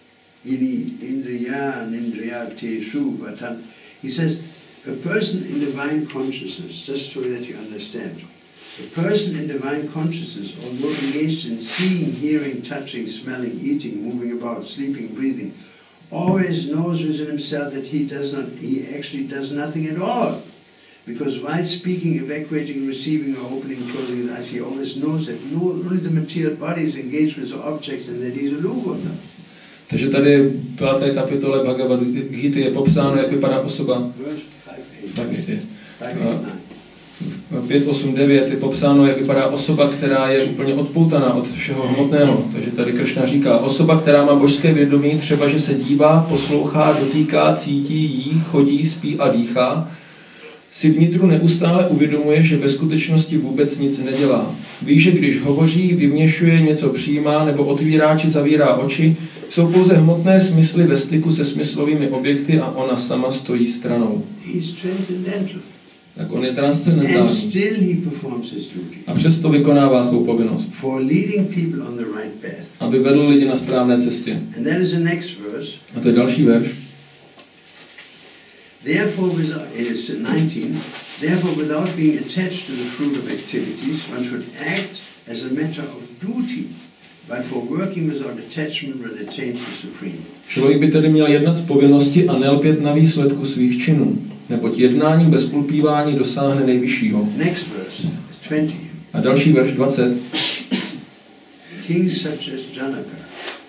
ini indriyan indriyateshu vatan. He says, a person in divine consciousness, just so that you understand, a person in divine consciousness, although engaged in seeing, hearing, touching, smelling, eating, moving about, sleeping, breathing, always knows within himself that he does not, he actually does nothing at all. Because while speaking, evacuating, receiving, or opening, closing his eyes, he always knows that no, only the material body is engaged with the objects and that he is aloof of them. Takže tady v páté kapitole Bhagavad Gita je popsáno, jak vypadá osoba. pět, osm, devět je popsáno, jak vypadá osoba, která je úplně odpoutaná od všeho hmotného. Takže tady Kršna říká, osoba, která má božské vědomí, třeba, že se dívá, poslouchá, dotýká, cítí, jí, chodí, spí a dýchá, si vnitru neustále uvědomuje, že ve skutečnosti vůbec nic nedělá. Ví, že když hovoří, vyměšuje, něco přijímá nebo otvírá či zavírá oči, jsou pouze hmotné smysly ve styku se smyslovými objekty a ona sama stojí stranou. He's transcendental. Tak on je And transcendentální. still he performs his duty A přesto vykonává svou povinnost, for leading people on the right path. aby vedl lidi na správné cestě. And that is the next verse. A to je další verš. Therefore, without, it's nineteen, therefore without being attached to the fruit of activities, one should act as a matter of duty, but for working without attachment will attain the supreme. Člověk by tedy měl jednat z povinnosti a nelpět na výsledku svých činů, neboť jednáním bez ulpívání dosáhne nejvyššího. Next verse, twenty. A další verš dvacet. Kings such as Janaka,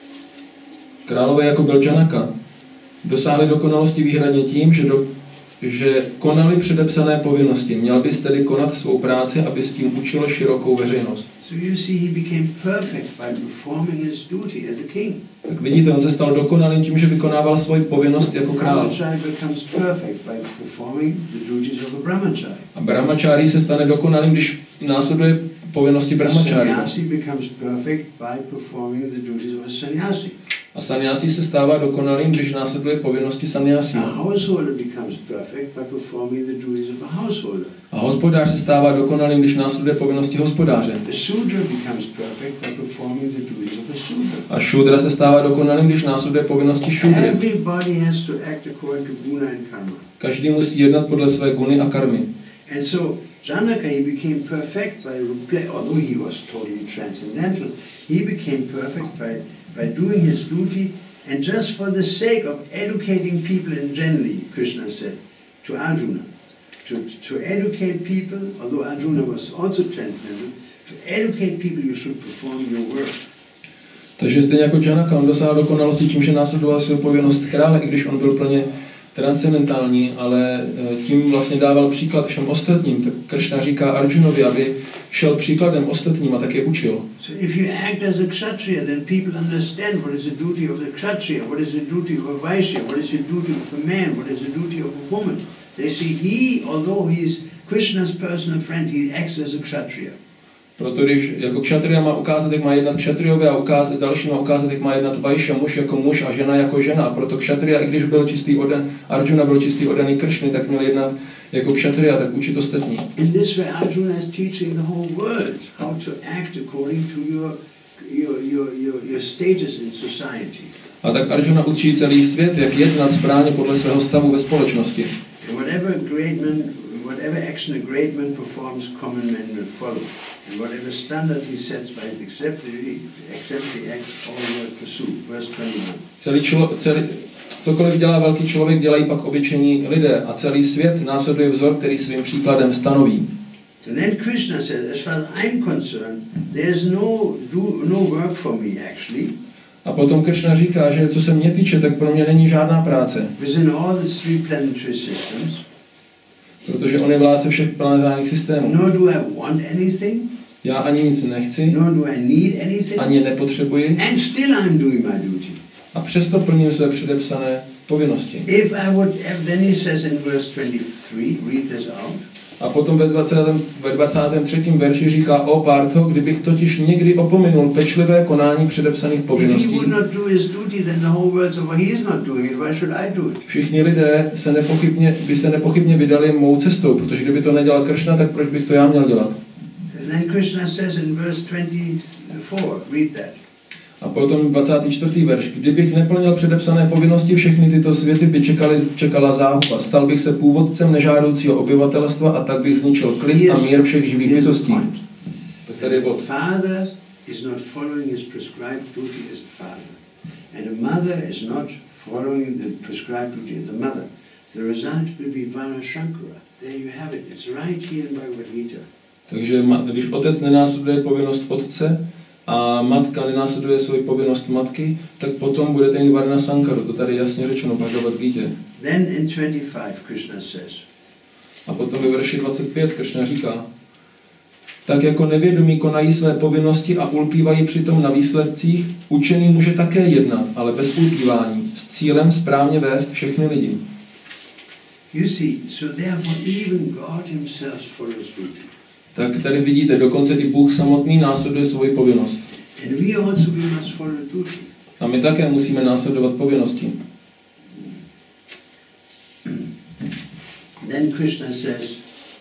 Králové jako byl Janaka dosáhli dokonalosti výhradně tím, že, do, že konali předepsané povinnosti. Měl bys tedy konat svou práci, aby s tím učil širokou veřejnost. so you see he became perfect by performing his duty as a king. Tak vidíte, on se stal dokonalým tím, že vykonával svoji povinnost jako král. Brahmachari becomes perfect by performing the duties of a brahmachari. A brahmachari se stane dokonalým, když následuje povinnosti brahmachari. Sannyasi becomes perfect by performing the duties of a sannyasi. A sannyasi se stává dokonalým, když následuje povinnosti sannyasi. A householder becomes perfect by performing the duties of a householder. A hospodář se stává dokonalým, když následuje povinnosti hospodáře. The Sudra becomes perfect by performing the duties of a Sudra. A šudra se stává dokonalým, když následuje povinnosti šudry. Everybody has to act according to guna and karma. Každý musí jednat podle své guny a karmy. And so Janaka, he became perfect by, repla- although he was totally transcendental, he became perfect by, by doing his duty, and just for the sake of educating people in generally, Krishna said to Arjuna, to, to educate people, although Arjuna was also transcendental, to educate people you should perform your work. Takže stejně jako Janaka, on dosáhl dokonalosti tím, že následoval svou povinnost krále, i když on byl plně transcendentální, ale tím vlastně dával příklad všem ostatním. Tak Kršna říká Arjunovi, aby šel příkladem ostatním a tak je učil. So if you act as a kshatriya, then people understand what is the duty of the kshatriya, what is the duty of a vaishya, what is the duty of a man, what is the duty of a woman. They see he, although he is Krishna's personal friend, he acts as a kshatriya. Proto když jako kšatriya má ukázat, jak má jednat kšatriyové a ukázat, další má ukázat, jak má jednat vajšya, muž jako muž a žena jako žena. A proto kšatriya, i když byl čistý odan, Arjuna byl čistý odaný Kršny, tak měl jednat jako kšatriya, tak učit ostatní. In this way Arjuna is teaching the whole world how to act according to your, your, your, your, your status in society. A tak Arjuna učí celý svět, jak jednat správně podle svého stavu ve společnosti. And whatever great man, whatever action a great man performs, common men will follow. And whatever standard he sets by his exemplary, exemplary acts, all will pursue. Verse twenty-one. Celý člo, celý, cokoliv dělá velký člověk, dělají pak obyčejní lidé a celý svět následuje vzor, který svým příkladem stanoví. And then Krishna says, as far as I'm concerned, there's no, do, no work for me actually. A potom Kršna říká, že co se mě týče, tak pro mě není žádná práce. Within all the three planetary systems, Protože on je vládce všech planetárních systémů. nor do I want anything, Já ani nic nechci, nor do I need anything, ani nepotřebuji and still I'm doing my duty. a přesto plním své předepsané povinnosti. If I would, if, then he says in verse twenty-three, read this out. A potom ve dvacátém, ve dvacátém třetím verši říká o Partho, kdybych totiž někdy opominul pečlivé konání předepsaných If he povinností. would not do his duty, then the whole world says, well, he is not doing it, why should I do it? Všichni lidé se nepochybně, by se nepochybně vydali mou cestou, protože kdyby to nedělal Kršna, tak proč bych to já měl dělat? And then Krishna says in verse twenty-four, read that. A potom dvacátý čtvrtý verš. Kdybych neplnil předepsané povinnosti, všechny tyto světy by čekali, čekala záhuba. Stal bych se původcem nežádoucího obyvatelstva a tak bych zničil klid a mír všech živých bytostí. Tak tady je bod. Father is not following his prescribed duty as a father. And a mother is not following the prescribed duty as a mother. The result will be Vana Shankara. There you have it. It's right here in Bhagavad Gita. Takže když otec nenásleduje povinnost otce a matka nenásleduje svoji povinnost matky, tak potom bude ten Varna Sankaru. To tady jasně řečeno v Bhagavad Gita. Then in twenty-five, Krishna says, A potom ve verši dvacet pět Kršna říká, tak jako nevědomí konají své povinnosti a ulpívají přitom na výsledcích, učený může také jednat, ale bez ulpívání, s cílem správně vést všechny lidi. You see, so therefore even God himself follows duty. Tak tady vidíte, dokonce i Bůh samotný následuje svoji povinnost. And we also we must follow duty. A my také musíme následovat povinnosti. Then Krishna says,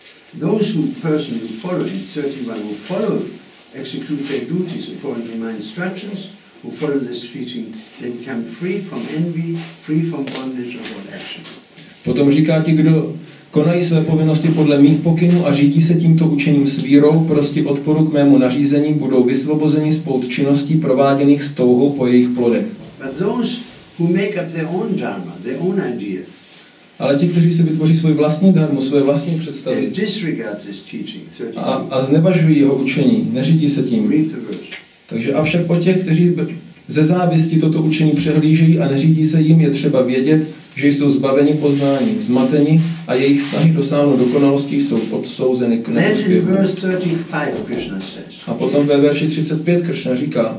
those who person who follow in thirty-one who follow, execute their duties according to my instructions, who follow this teaching, they become free from envy, free from bondage of all action. Potom říká ti, kdo konají své povinnosti podle mých pokynů a řídí se tímto učením s vírou, prostě odporu k mému nařízení, budou vysvobozeni z pout činností prováděných s touhou po jejich plodech. But those who make up their own dharma, their own idea, Ale ti, kteří si vytvoří svůj vlastní dharmu, svoje vlastní představy and disregard this teaching, a, thirty-one, a znevažují jeho učení, neřídí se tím. read the verse. Takže avšak o těch, kteří ze závisti toto učení přehlížejí a neřídí se jim, je třeba vědět, že jsou zbaveni poznání, zmateni a jejich snahy dosáhnout dokonalosti jsou odsouzeny k Then in neúspěchu. verse thirty-five, Krishna says, A potom ve verši třicet pět Kršna říká,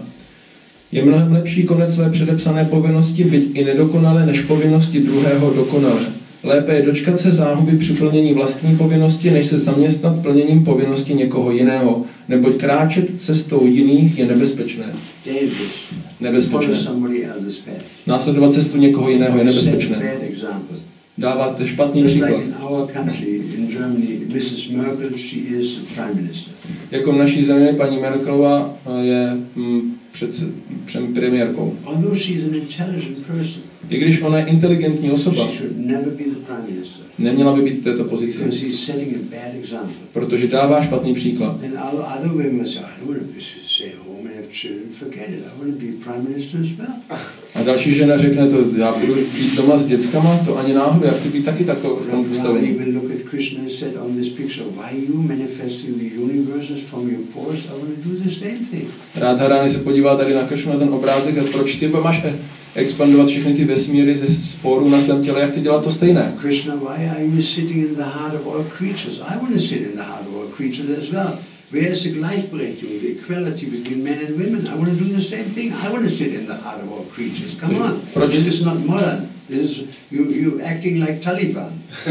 je mnohem lepší konec své předepsané povinnosti, byť i nedokonale, než povinnosti druhého dokonale. Lépe je dočkat se záhuby při plnění vlastní povinnosti, než se zaměstnat plněním povinnosti někoho jiného, neboť kráčet cestou jiných je nebezpečné. dangerous. Follow Nebezpečné. somebody else's path. Následovat cestu někoho jiného je Set a nebezpečné. bad example. Dáváte špatný Just příklad. like in our country, in Germany, Missus Merkel, she is the prime minister. Jako v naší zemi paní Merkelová je mm, před, před premiérkou. Although she is an intelligent person, I když ona je inteligentní osoba, she should never be the prime minister neměla by být v této pozici, because he's setting a bad example. protože dává špatný příklad. And other other women say, I don't want to stay home and have children. Forget it. I want to be prime minister as well. A další žena řekne to, já budu být doma s dětskama, to ani náhodou, já chci být taky takový v tom Ravana postavení. even look at Krishna and said on this picture, why you manifesting the universes from your pores? I want to do the same thing. Radharani se podívá tady na Kršnu, na ten obrázek, a proč ty máš e- expandovat všechny ty vesmíry ze sporů na svém těle, já chci dělat to stejné. Krishna, why are you sitting in the heart of all creatures? I want to sit in the heart of all creatures as well. Where is the Gleichberechtigung, the equality between men and women? I want to do the same thing. I want to sit in the heart of all creatures. Come on. Proč? This is not modern. This is you, you acting like Taliban.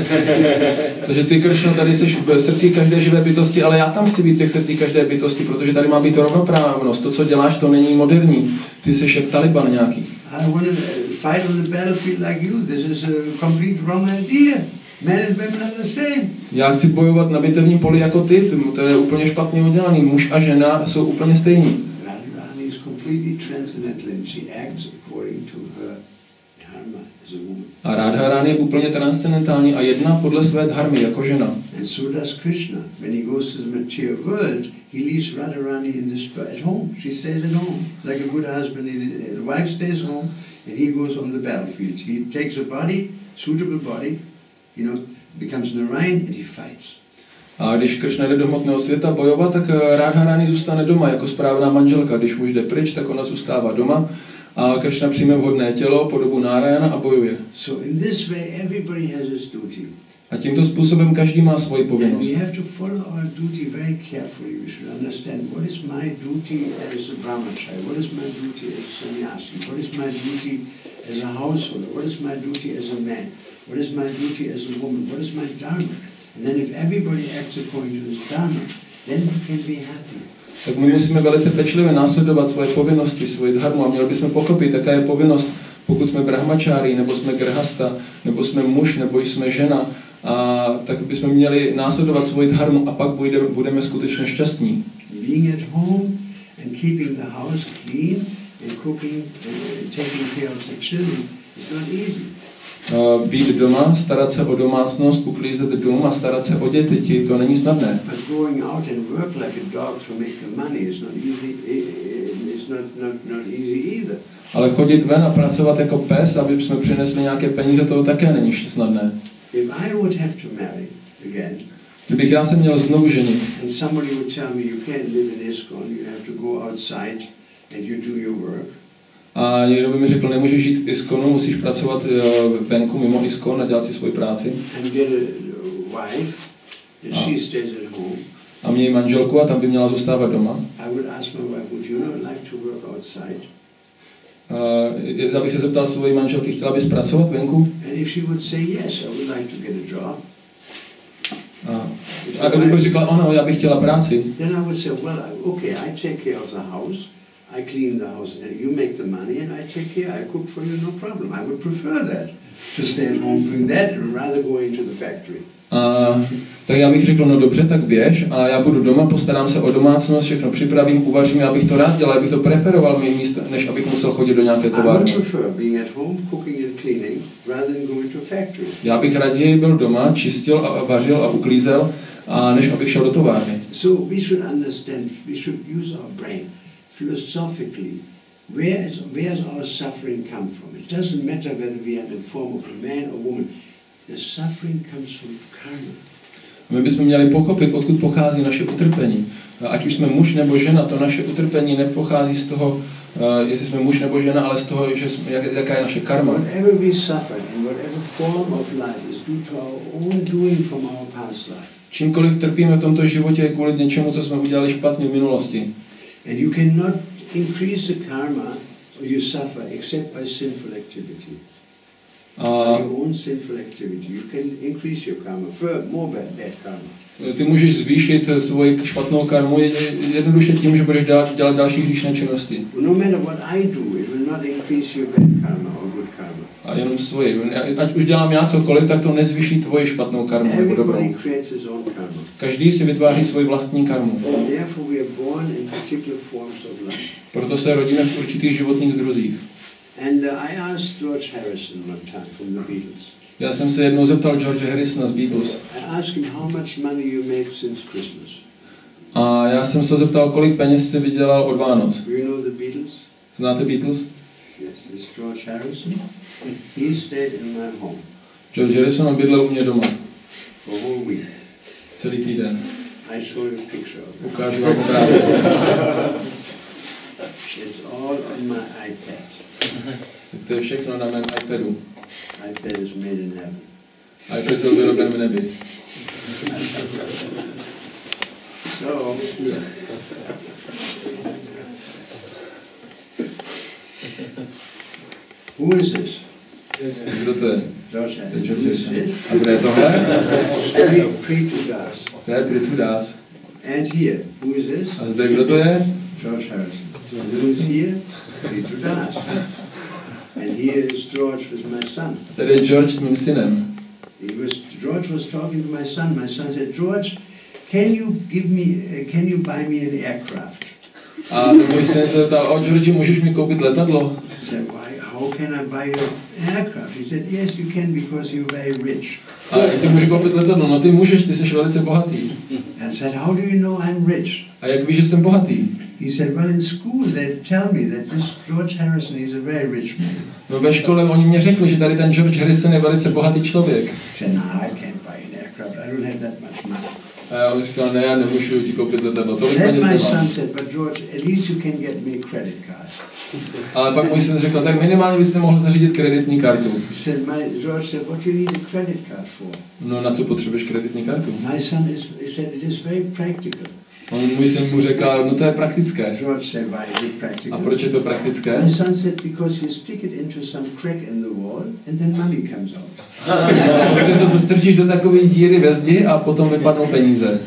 Takže ty, Kršno, tady jsi v srdci každé živé bytosti, ale já tam chci být v těch srdcích každé bytosti, protože tady má být rovnoprávnost. To, co děláš, to není moderní. Ty jsi jak Taliban nějaký. I want to fight on the battlefield like you. This is a complete wrong idea. Men and women are the same. Já chci bojovat na bitevním poli jako ty, to je úplně špatně udělaný. Muž a žena jsou úplně stejní. Radharani is completely transcendental and she acts according to her dharma as a woman. A Radharani je úplně transcendentální a jedná podle své dharmy jako žena. And so does Krishna. When he goes to the material world, he leaves Radharani in this at home. She stays at home. Like a good husband, the wife stays home and he goes on the battlefield. He takes a body, suitable body, you know, becomes Narayan and he fights. A když Kršna jde do hmotného světa bojovat, tak Radharani zůstane doma jako správná manželka. Když muž jde pryč, tak ona zůstává doma a Kršna přijme vhodné tělo, podobu Nárayana a bojuje. So in this way everybody has his duty. A tímto způsobem každý má svoji And povinnost. we have to follow our duty very carefully. We should understand what is my duty as a brahmachari, what is my duty as a sannyasi, what is my duty as a householder, what is my duty as a man, what is my duty as a woman, what is my dharma. And then if everybody acts according to his dharma, then we can be happy. Tak my musíme velice pečlivě následovat svoje povinnosti, svoji dharmu a měli bychom pochopit, jaká je povinnost, pokud jsme brahmačári, nebo jsme grhasta, nebo jsme muž, nebo jsme žena, a tak bychom měli následovat svoji dharmu a pak budeme, budeme skutečně šťastní. Being at home and keeping the house clean and cooking and taking care of the children is not easy. Uh, být doma, starat se o domácnost, uklízet dům a starat se o děti, to není snadné. But going out and work like a dog to make the money is not easy. It's not, not, not easy either. Ale chodit ven a pracovat jako pes, aby jsme přinesli nějaké peníze, to také není snadné. If I would have to marry again, Kdybych já se měl znovu ženit and somebody would tell me you can't live in ISKCON, you have to go outside and you do your work. a někdo by mi řekl, nemůžeš žít v ISKCONu, musíš pracovat uh, venku mimo ISKCON a dělat si svoji práci. And get a wife, and Ah. she stays at home. A měj manželku a tam by měla zůstávat doma. I would ask my wife, would you not like to work outside? Uh, abych se zeptal své manželky, chtěla bys pracovat venku? And if she would say yes, I would like to get a job. A, a kdyby řekla ano, já bych chtěla práci, Then I would say, well, I, okay, I take care of the house, I clean the house, and you make the money, and I take care, I cook for you, no problem. I would prefer that, to stay at home doing that, rather going to the factory. a, tak já bych řekl, no dobře, tak běž a já budu doma, postarám se o domácnost, všechno připravím, uvařím, já bych to rád dělal, já bych to preferoval mít místo, než abych musel chodit do nějaké I would továrny. prefer being at home, cooking and cleaning, rather than going to a factory. Já bych raději byl doma, čistil a vařil a uklízel, a než abych šel do továrny. So we should understand, we should use our brain philosophically. Where is where does our suffering come from? It doesn't matter whether we are in the form of a man or woman. The suffering comes from karma. My bychom měli pochopit, odkud pochází naše utrpení. Ať už jsme muž nebo žena, to naše utrpení nepochází z toho, jestli jsme muž nebo žena, ale z toho, že jsme, jak, jaká je naše karma. Whatever we suffer in whatever form of life is due to our own doing from our past life. Čímkoliv trpíme v tomto životě kvůli něčemu, co jsme udělali špatně v minulosti. And you cannot increase the karma or you suffer except by sinful activity. A By your own sinful activity. You can increase your karma, for more bad, bad karma. ty můžeš zvýšit svoji špatnou karmu jednoduše tím, že budeš dělat, dělat další hříšné činnosti. No matter what I do, it will not increase your bad karma or good karma. A jenom svoji. Ať už dělám já cokoliv, tak to nezvýší tvoji špatnou karmu nebo dobrou. Everybody creates his own karma. Každý si vytváří svoji vlastní karmu. And therefore we are born in particular forms of life. Proto se rodíme v určitých životních druzích. And uh, I asked George Harrison one time from the Beatles. Já jsem se jednou zeptal George Harrisona z Beatles. I asked him how much money you made since Christmas. A já jsem se zeptal, kolik peněz jsi vydělal od Vánoc. Do you know the Beatles? Znáte Beatles? Yes, this is George Harrison. He stayed in my home George Harrison bydlel u mě doma. for a whole week. Celý týden. I show you a picture of it. Ukážu vám obrázek. It's all on my iPad. Tak to je všechno na mém iPadu. iPad is made in heaven. iPad byl vyroben v nebi. So, who is this? Kdo to je? George To je Harrison. George Who is Harrison. this? A kdo je tohle? Preetu Das. To je Prithu Das. And here, who is this? A zde kdo to je? George Harrison. Who is here? Preetu Das. And here is George with my son. A tady je George s mým synem. He was, George was talking to my son. My son said, George, can you give me, uh, can you buy me an aircraft? A ten můj syn se zeptal, o George, můžeš mi koupit letadlo? I said, why, how can I buy you an aircraft? He said, yes, you can because you're very rich. A jak ty můžeš koupit letadlo? No ty můžeš, ty jsi velice bohatý. I said, how do you know I'm rich? A jak víš, že jsem bohatý? He said, well, in school they tell me that this George Harrison is a very rich man. No ve škole oni mě řekli, že tady ten George Harrison je velice bohatý člověk. He said, no, I can't buy an aircraft. I don't have that much money. A já on říkal, ne, já nemůžu ti koupit letadlo, tolik Then peněz my nemám. son said, but George, at least you can get me a credit card. Ale pak můj syn řekl, tak minimálně byste mohl zařídit kreditní kartu. He said, my, George said, what do you need a credit card for? No na co potřebuješ kreditní kartu? My son is, he said, it is very practical. On, můj syn mu řekl, no to je praktické. George said, why is it A practical? proč je to praktické? My son said, because you stick it into some crack in the wall and then money comes out. Protože to strčíš do takové díry ve zdi a potom vypadnou peníze.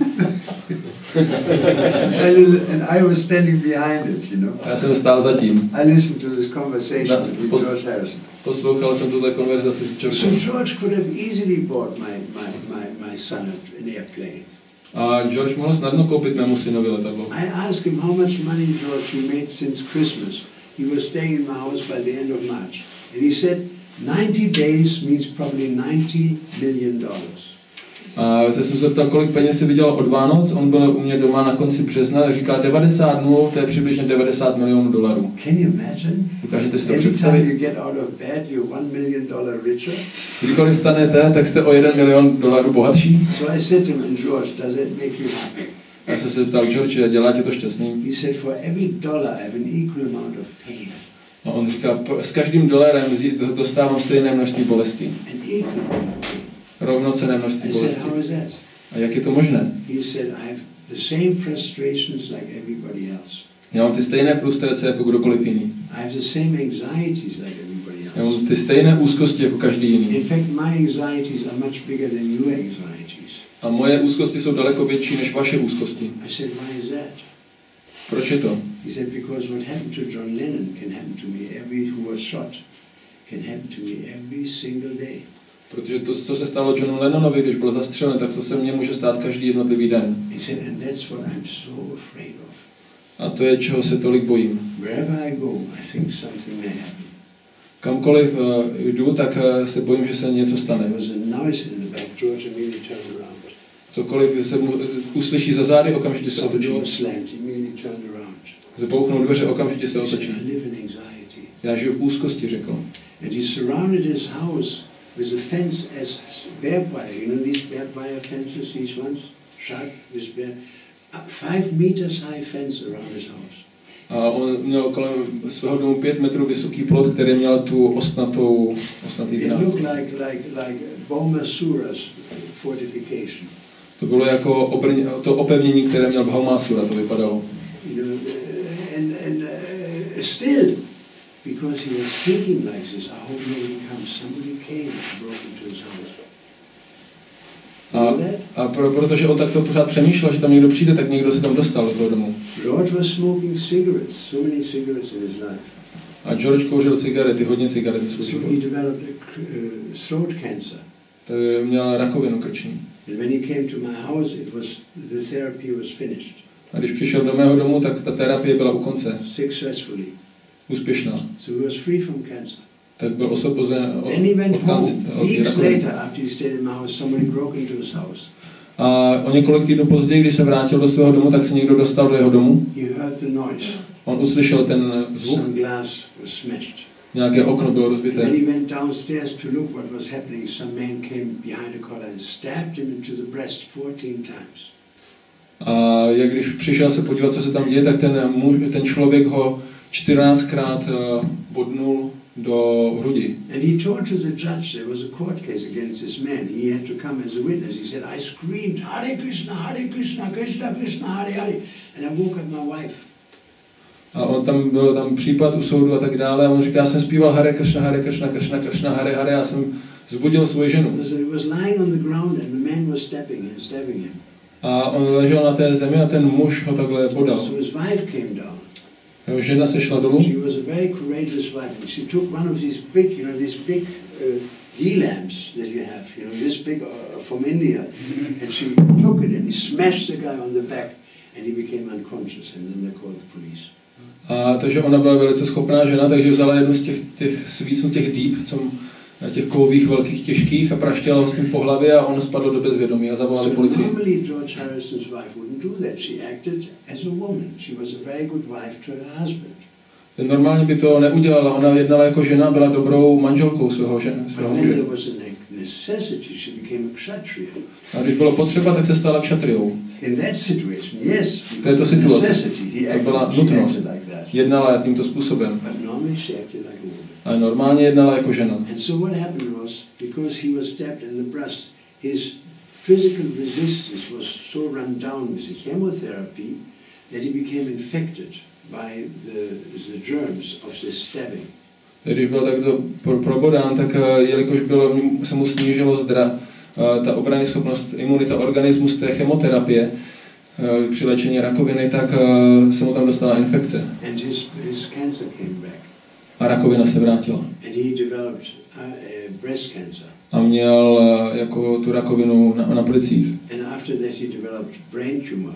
And I was standing behind it, you know. A já jsem stál za tím. I listened to this conversation That's with pos- George Harrison. Poslouchal jsem tuhle konverzaci s So Georgem. George could have easily bought my, my, my, my son an airplane. A George mohl snadno koupit mému synovi letadlo. I asked him how much money, George, you made since Christmas. He was staying in my house by the end of March. And he said, ninety days means probably ninety million dollars. A já jsem se zeptal, kolik peněz si vydělal od Vánoc. On byl u mě doma na konci března a říká devadesát dnů, to je přibližně devadesát milionů dolarů. Can you imagine? Dokážete si to Every time představit? you get out of bed, you're one million dollar richer. Kdykoliv stanete, tak jste o jeden milion dolarů bohatší. So I said to him, George, does it make you happy? Já jsem se zeptal, George, dělá tě to šťastným? He said, for every dollar I have an equal amount of pain. A on říká, s každým dolarem dostávám stejné množství bolesti. An equal amount of pain. Rovnocenné množství I said, bolesti. how is that? A jak je to možné? He said, I have the same frustrations like everybody else. Já mám ty stejné frustrace jako kdokoliv jiný. I have the same anxieties like everybody Já else. mám ty stejné úzkosti jako každý jiný. In fact, my anxieties are much bigger than your anxieties. A moje úzkosti jsou daleko větší než vaše úzkosti. I said, why is that? Proč je to? He said, because what happened to John Lennon can happen to me every, who was shot, can happen to me every single day. Protože to, co se stalo Johnu Lennonovi, když byl zastřelen, tak to se mně může stát každý jednotlivý den. He said, and that's what I'm so afraid of. A to je, čeho se tolik bojím. Wherever I go, I think something may happen. Kamkoliv uh, jdu, tak uh, se bojím, že se něco stane. There was a noise in the back. George immediately turned around. Cokoliv se mu, uh, uslyší za zády, okamžitě se Some otočí. door slammed. He immediately turned around. Zabouchnou dveře, okamžitě se He said, otočí. I live in anxiety. Já žiju v úzkosti, řekl. And he surrounded his house with a fence as barbed wire. You know these barbed wire fences, these ones? Sharp with barbed. Uh, five meters high fence around his house. A on měl kolem svého domu pět metrů vysoký plot, který měl tu ostnatou, ostnatý It drát. looked like, like, like Baumasura's fortification. To bylo jako obrň, to opevnění, které měl Bhaumásura, to vypadalo. You know, uh, and, and uh, still, because he was thinking like this, I hope nobody comes. Somebody came and broke into his house. A, a pro, protože on takto pořád přemýšlel, že tam někdo přijde, tak někdo se tam dostal do toho domu. George was smoking cigarettes, so many cigarettes in his life. A George kouřil cigarety, hodně cigaret ze svůj So život. he developed a uh, throat cancer. Tak měl rakovinu krční. And when he came to my house, it was the therapy was finished A když přišel do mého domu, tak ta terapie byla u konce. successfully. Úspěšná. So he was free from cancer. Tak byl osvobozen od, Then he went od, kanci, home. od Weeks rakoviny. later, after he stayed in my house, somebody broke into his house. A o několik týdnů později, když se vrátil do svého domu, tak se někdo dostal do jeho domu. He heard the noise. On uslyšel ten zvuk, Some glass was smashed. nějaké okno bylo And rozbité. when he went downstairs to look what was happening, some man came behind the collar and stabbed him into the breast fourteen times. A jak když přišel se podívat, co se tam děje, tak ten, muž, ten člověk ho čtrnáctkrát uh, bodnul do hrudi. And he told to the judge there was a court case against this man. He had to come as a witness. He said, I screamed, Hare Krishna, Hare Krishna, Krishna Krishna, Hare Hare. And I woke up my wife. A on tam byl tam případ u soudu a tak dále. A on říká, já jsem zpíval Hare Krishna, Hare Krishna, Krishna Krishna, Hare Hare. Já jsem zbudil svoji ženu. Because he was lying on the ground and the man was stabbing him, stabbing him. A on ležel na té zemi a ten muž ho takhle bodal. So his wife came down. Jeho žena se šla dolů. She was a very courageous wife. And she took one of these big, you know, these big uh, ghee lamps that you have, you know, this big uh, from India. And she took it and he smashed the guy on the back and he became unconscious. And then they called the police. A takže ona byla velice schopná žena, takže vzala jednu z těch, těch svíců, těch dýb, co, těch kovových, velkých, těžkých a praštěla ho s tím po hlavě a on spadl do bezvědomí a zavolali So policii. normally George Harrison's wife wouldn't do that. She acted as a woman. She was a very good wife to her husband. Normálně by to neudělala, ona jednala jako žena, byla dobrou manželkou svého, žen, But svého when muže. there was a necessity, she became a kshatriya. A když bylo potřeba, tak se stala kšatriou. In that situation, yes, V této situaci necessity, he to byla acted, she nutnost. acted like that. Jednala tímto způsobem. But normally she acted like a woman. Ale normálně jednala jako žena. And so what happened was, because he was stabbed in the breast, his physical resistance was so run down with the chemotherapy that he became infected by the, the germs of this stabbing. Když byl takto probodán, tak jelikož bylo, se mu snížilo zdra, ta obrany schopnost, imunita organismu z té chemoterapie při léčení rakoviny, tak se mu tam dostala infekce. And his, his cancer came back. A rakovina se vrátila. And he developed uh, uh, breast cancer. A měl jako tu rakovinu na, na plicích. And after that he developed brain tumor.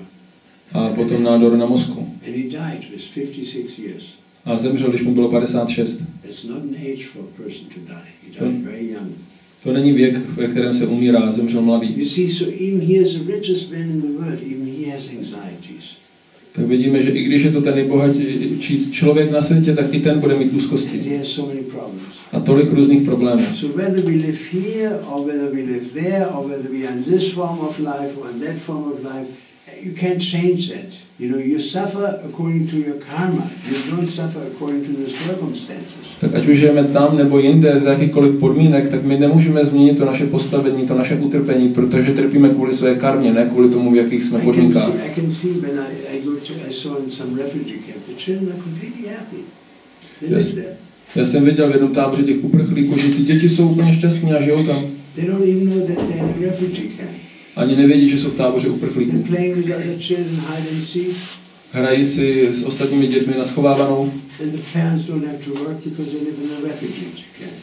A potom nádor na mozku. And he died with fifty-six years. A zemřel, když mu bylo padesát šest. That's not an age for a person to die. He died very young. To není věk, ve kterém se umírá, zemřel mladý. You see, so even he is the richest man in the world, even he has anxieties. Tak vidíme, že i když je to ten nejbohatší člověk na světě, tak i ten bude mít úzkosti. And he has so many problems. A tolik různých problémů. So whether we live here, or whether we live there, or whether we are in this form of life or in that form of life, you can't change that. You know, you suffer according to your karma. You don't suffer according to the circumstances. Tak ať už žijeme tam nebo jinde, z jakýchkoliv podmínek, tak my nemůžeme změnit to naše postavení, to naše utrpení, protože trpíme kvůli své karmě, ne kvůli tomu, v jakých jsme podmínkách. I can see when I, I go to, I saw in some refugee camp, the children are completely happy. They live there. Já jsem viděl v jednom táboře těch uprchlíků, že ty děti jsou úplně šťastní a žijou tam. They don't even know that they're in a refugee camp. Ani nevědí, že jsou v táboře uprchlíků. And playing with other children, hide and seek. Hrají si s ostatními dětmi na schovávanou. And the parents don't have to work because they live in a refugee camp.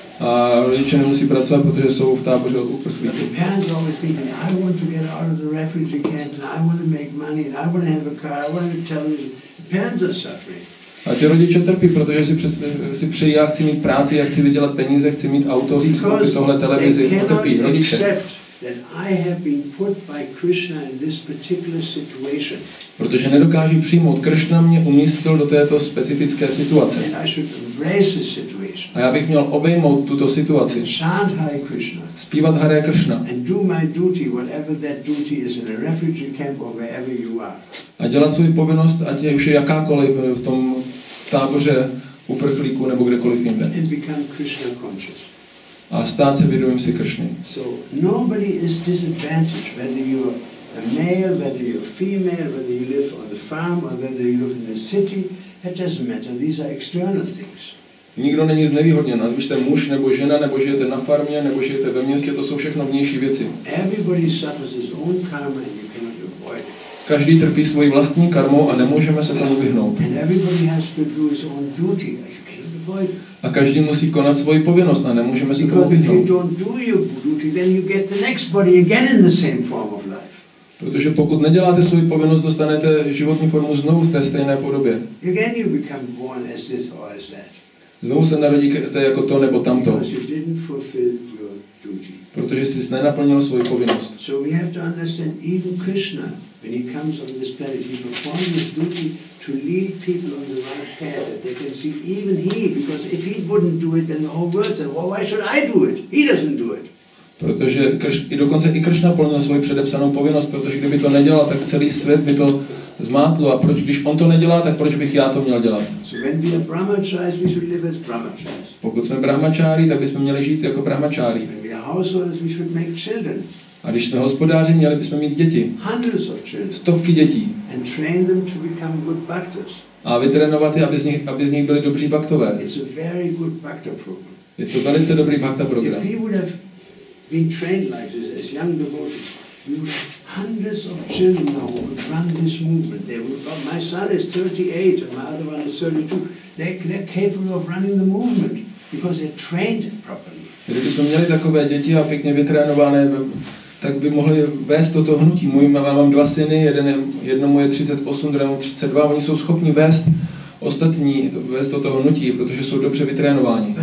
A rodiče nemusí pracovat, protože jsou v táboře uprchlíků. The parents are always thinking, I want to get out of the refugee camp and I want to make money and I want to have a car, I want to television. The parents are suffering. A ty rodiče trpí, protože si, přes, si přejí, já chci mít práci, já chci vydělat peníze, chci mít auto, chci koupit tohle televizi. A trpí rodiče. That I have been put by Krishna in this particular situation. Protože nedokáží přijmout, Krishna mě umístil do této specifické situace. And I should embrace this situation. A já bych měl obejmout tuto situaci. And chant Hare Krishna. Zpívat Hare Krishna. And do my duty, whatever that duty is in a refugee camp or wherever you are. A dělat svou povinnost, ať je už jakákoliv v tom táboře uprchlíků nebo kdekoliv jinde. And become Krishna conscious. A stát se vědomím si Kršny. So nobody is disadvantaged, whether you're a male, whether you're female, whether you live on the farm or whether you live in the city. It doesn't matter. These are external things. Nikdo není znevýhodněn, ať už jste muž nebo žena, nebo žijete na farmě, nebo žijete ve městě, to jsou všechno vnější věci. Everybody suffers his own karma and you cannot avoid it. Každý trpí svoji vlastní karmou a nemůžeme se tomu vyhnout. And everybody has to do his own duty. You cannot avoid it. A každý musí konat svoji povinnost a nemůžeme se tomu Because if you vyhnout. don't do your duty, then you get the next body again in the same form of life. Protože pokud neděláte svoji povinnost, dostanete životní formu znovu v té stejné podobě. Again you become born as this or as that. Znovu se narodíte jako to nebo tamto. Because you didn't fulfill your duty. Protože jsi nenaplnil svoji povinnost. So we have to understand even Krishna, when he comes on this planet, he performs his duty to lead people on the right path, that they can see even he, because if he wouldn't do it, then the whole world said, well, why should I do it? He doesn't do it. Protože Krš, i dokonce i Kršna plnil svoji předepsanou povinnost, protože kdyby to nedělal, tak celý svět by to zmátlo. A proč, když on to nedělá, tak proč bych já to měl dělat? So when we are brahmacharis, we should live as brahmacharis. Pokud jsme brahmačári, tak bychom měli žít jako brahmačári. When we are householders, we should make children. A když jsme hospodáři, měli bychom mít děti. Hundreds of children. Stovky dětí. And train them to become good bhaktas. A vytrénovat je, aby z nich, aby z nich byli dobří bhaktové. It's a very good bhakta program. Je to velice dobrý bhakta program. If we would have been trained like this as young devotees, we would have hundreds of children now who would run this movement. They would, my son is thirty-eight and my other one is thirty-two. They, they're capable of running the movement because they're trained properly. Kdybychom měli takové děti a pěkně vytrénované, tak by mohli vést toto hnutí. Můj, mám dva syny, jeden, jednomu je třicet osm, druhému třicet dva, oni jsou schopni vést ostatní, vést toto hnutí, protože jsou dobře vytrénováni.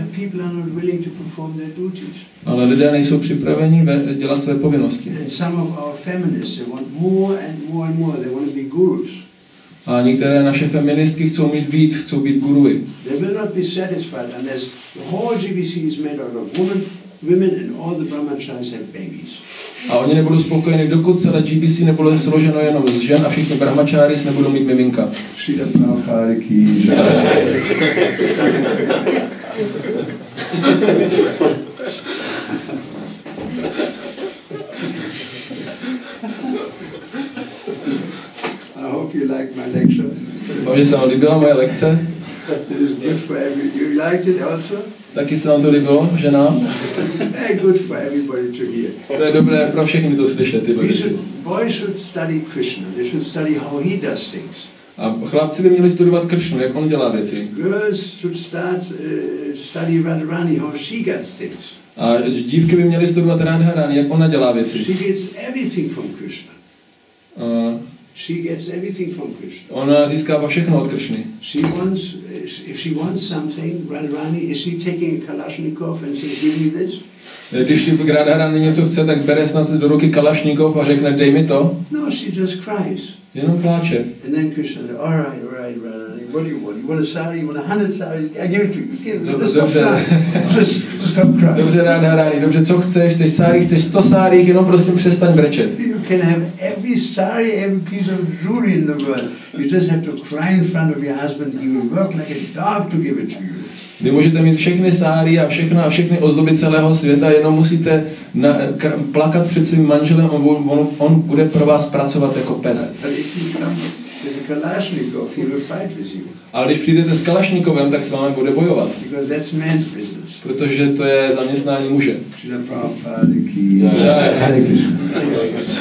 Ale lidé nejsou připraveni dělat své povinnosti. A některé naše feministky chcou mít víc, chcou být guruji. A oni nebudou spokojeni, dokud celé G B C nebude složeno jenom z žen a všichni brahmačáris nebudou mít miminka. I hope you like my lecture. Doufám, že se vám líbila moje lekce. It is good for every. You liked it also? Taky se vám to líbilo, ženám? Very good for everybody to hear. To je dobré pro všechny to slyšet, ty věci. Boys should study Krishna. They should study how he does things. A chlapci by měli studovat Kršnu, jak on dělá věci. Girls should start uh, study Radharani, how she gets things. A dívky by měly studovat Radharani, jak ona dělá věci. She gets everything from Krishna. Uh, She gets everything from Krishna. Ona získává všechno od Kršny. She wants, if she wants something, Radharani, is she taking a Kalashnikov and says, give me this? Když Radharani něco chce, tak bere snad do ruky Kalašnikov a řekne, dej mi to. No, she just cries. Jenom pláče. And then Krishna says, all right, all right, Radharani, what do you want? You want a sari? You want a hundred saris? I give it to you. Give it. Dobře. Just stop crying. Just stop crying. Dobře, nádherný, dobře, co chceš, chceš sáry, chceš sto sáry, jenom prostě přestaň brečet. You can have every sari, every piece of jewelry in the world. You just have to cry in front of your husband. He will work like a dog to give it to you. Vy můžete mít všechny sáry a všechno a všechny ozdoby celého světa, jenom musíte na, k, plakat před svým manželem a on, on, on bude pro vás pracovat jako pes. Ale když přijdete s Kalašnikovem, tak s vámi bude bojovat. Protože to je zaměstnání muže. Jai.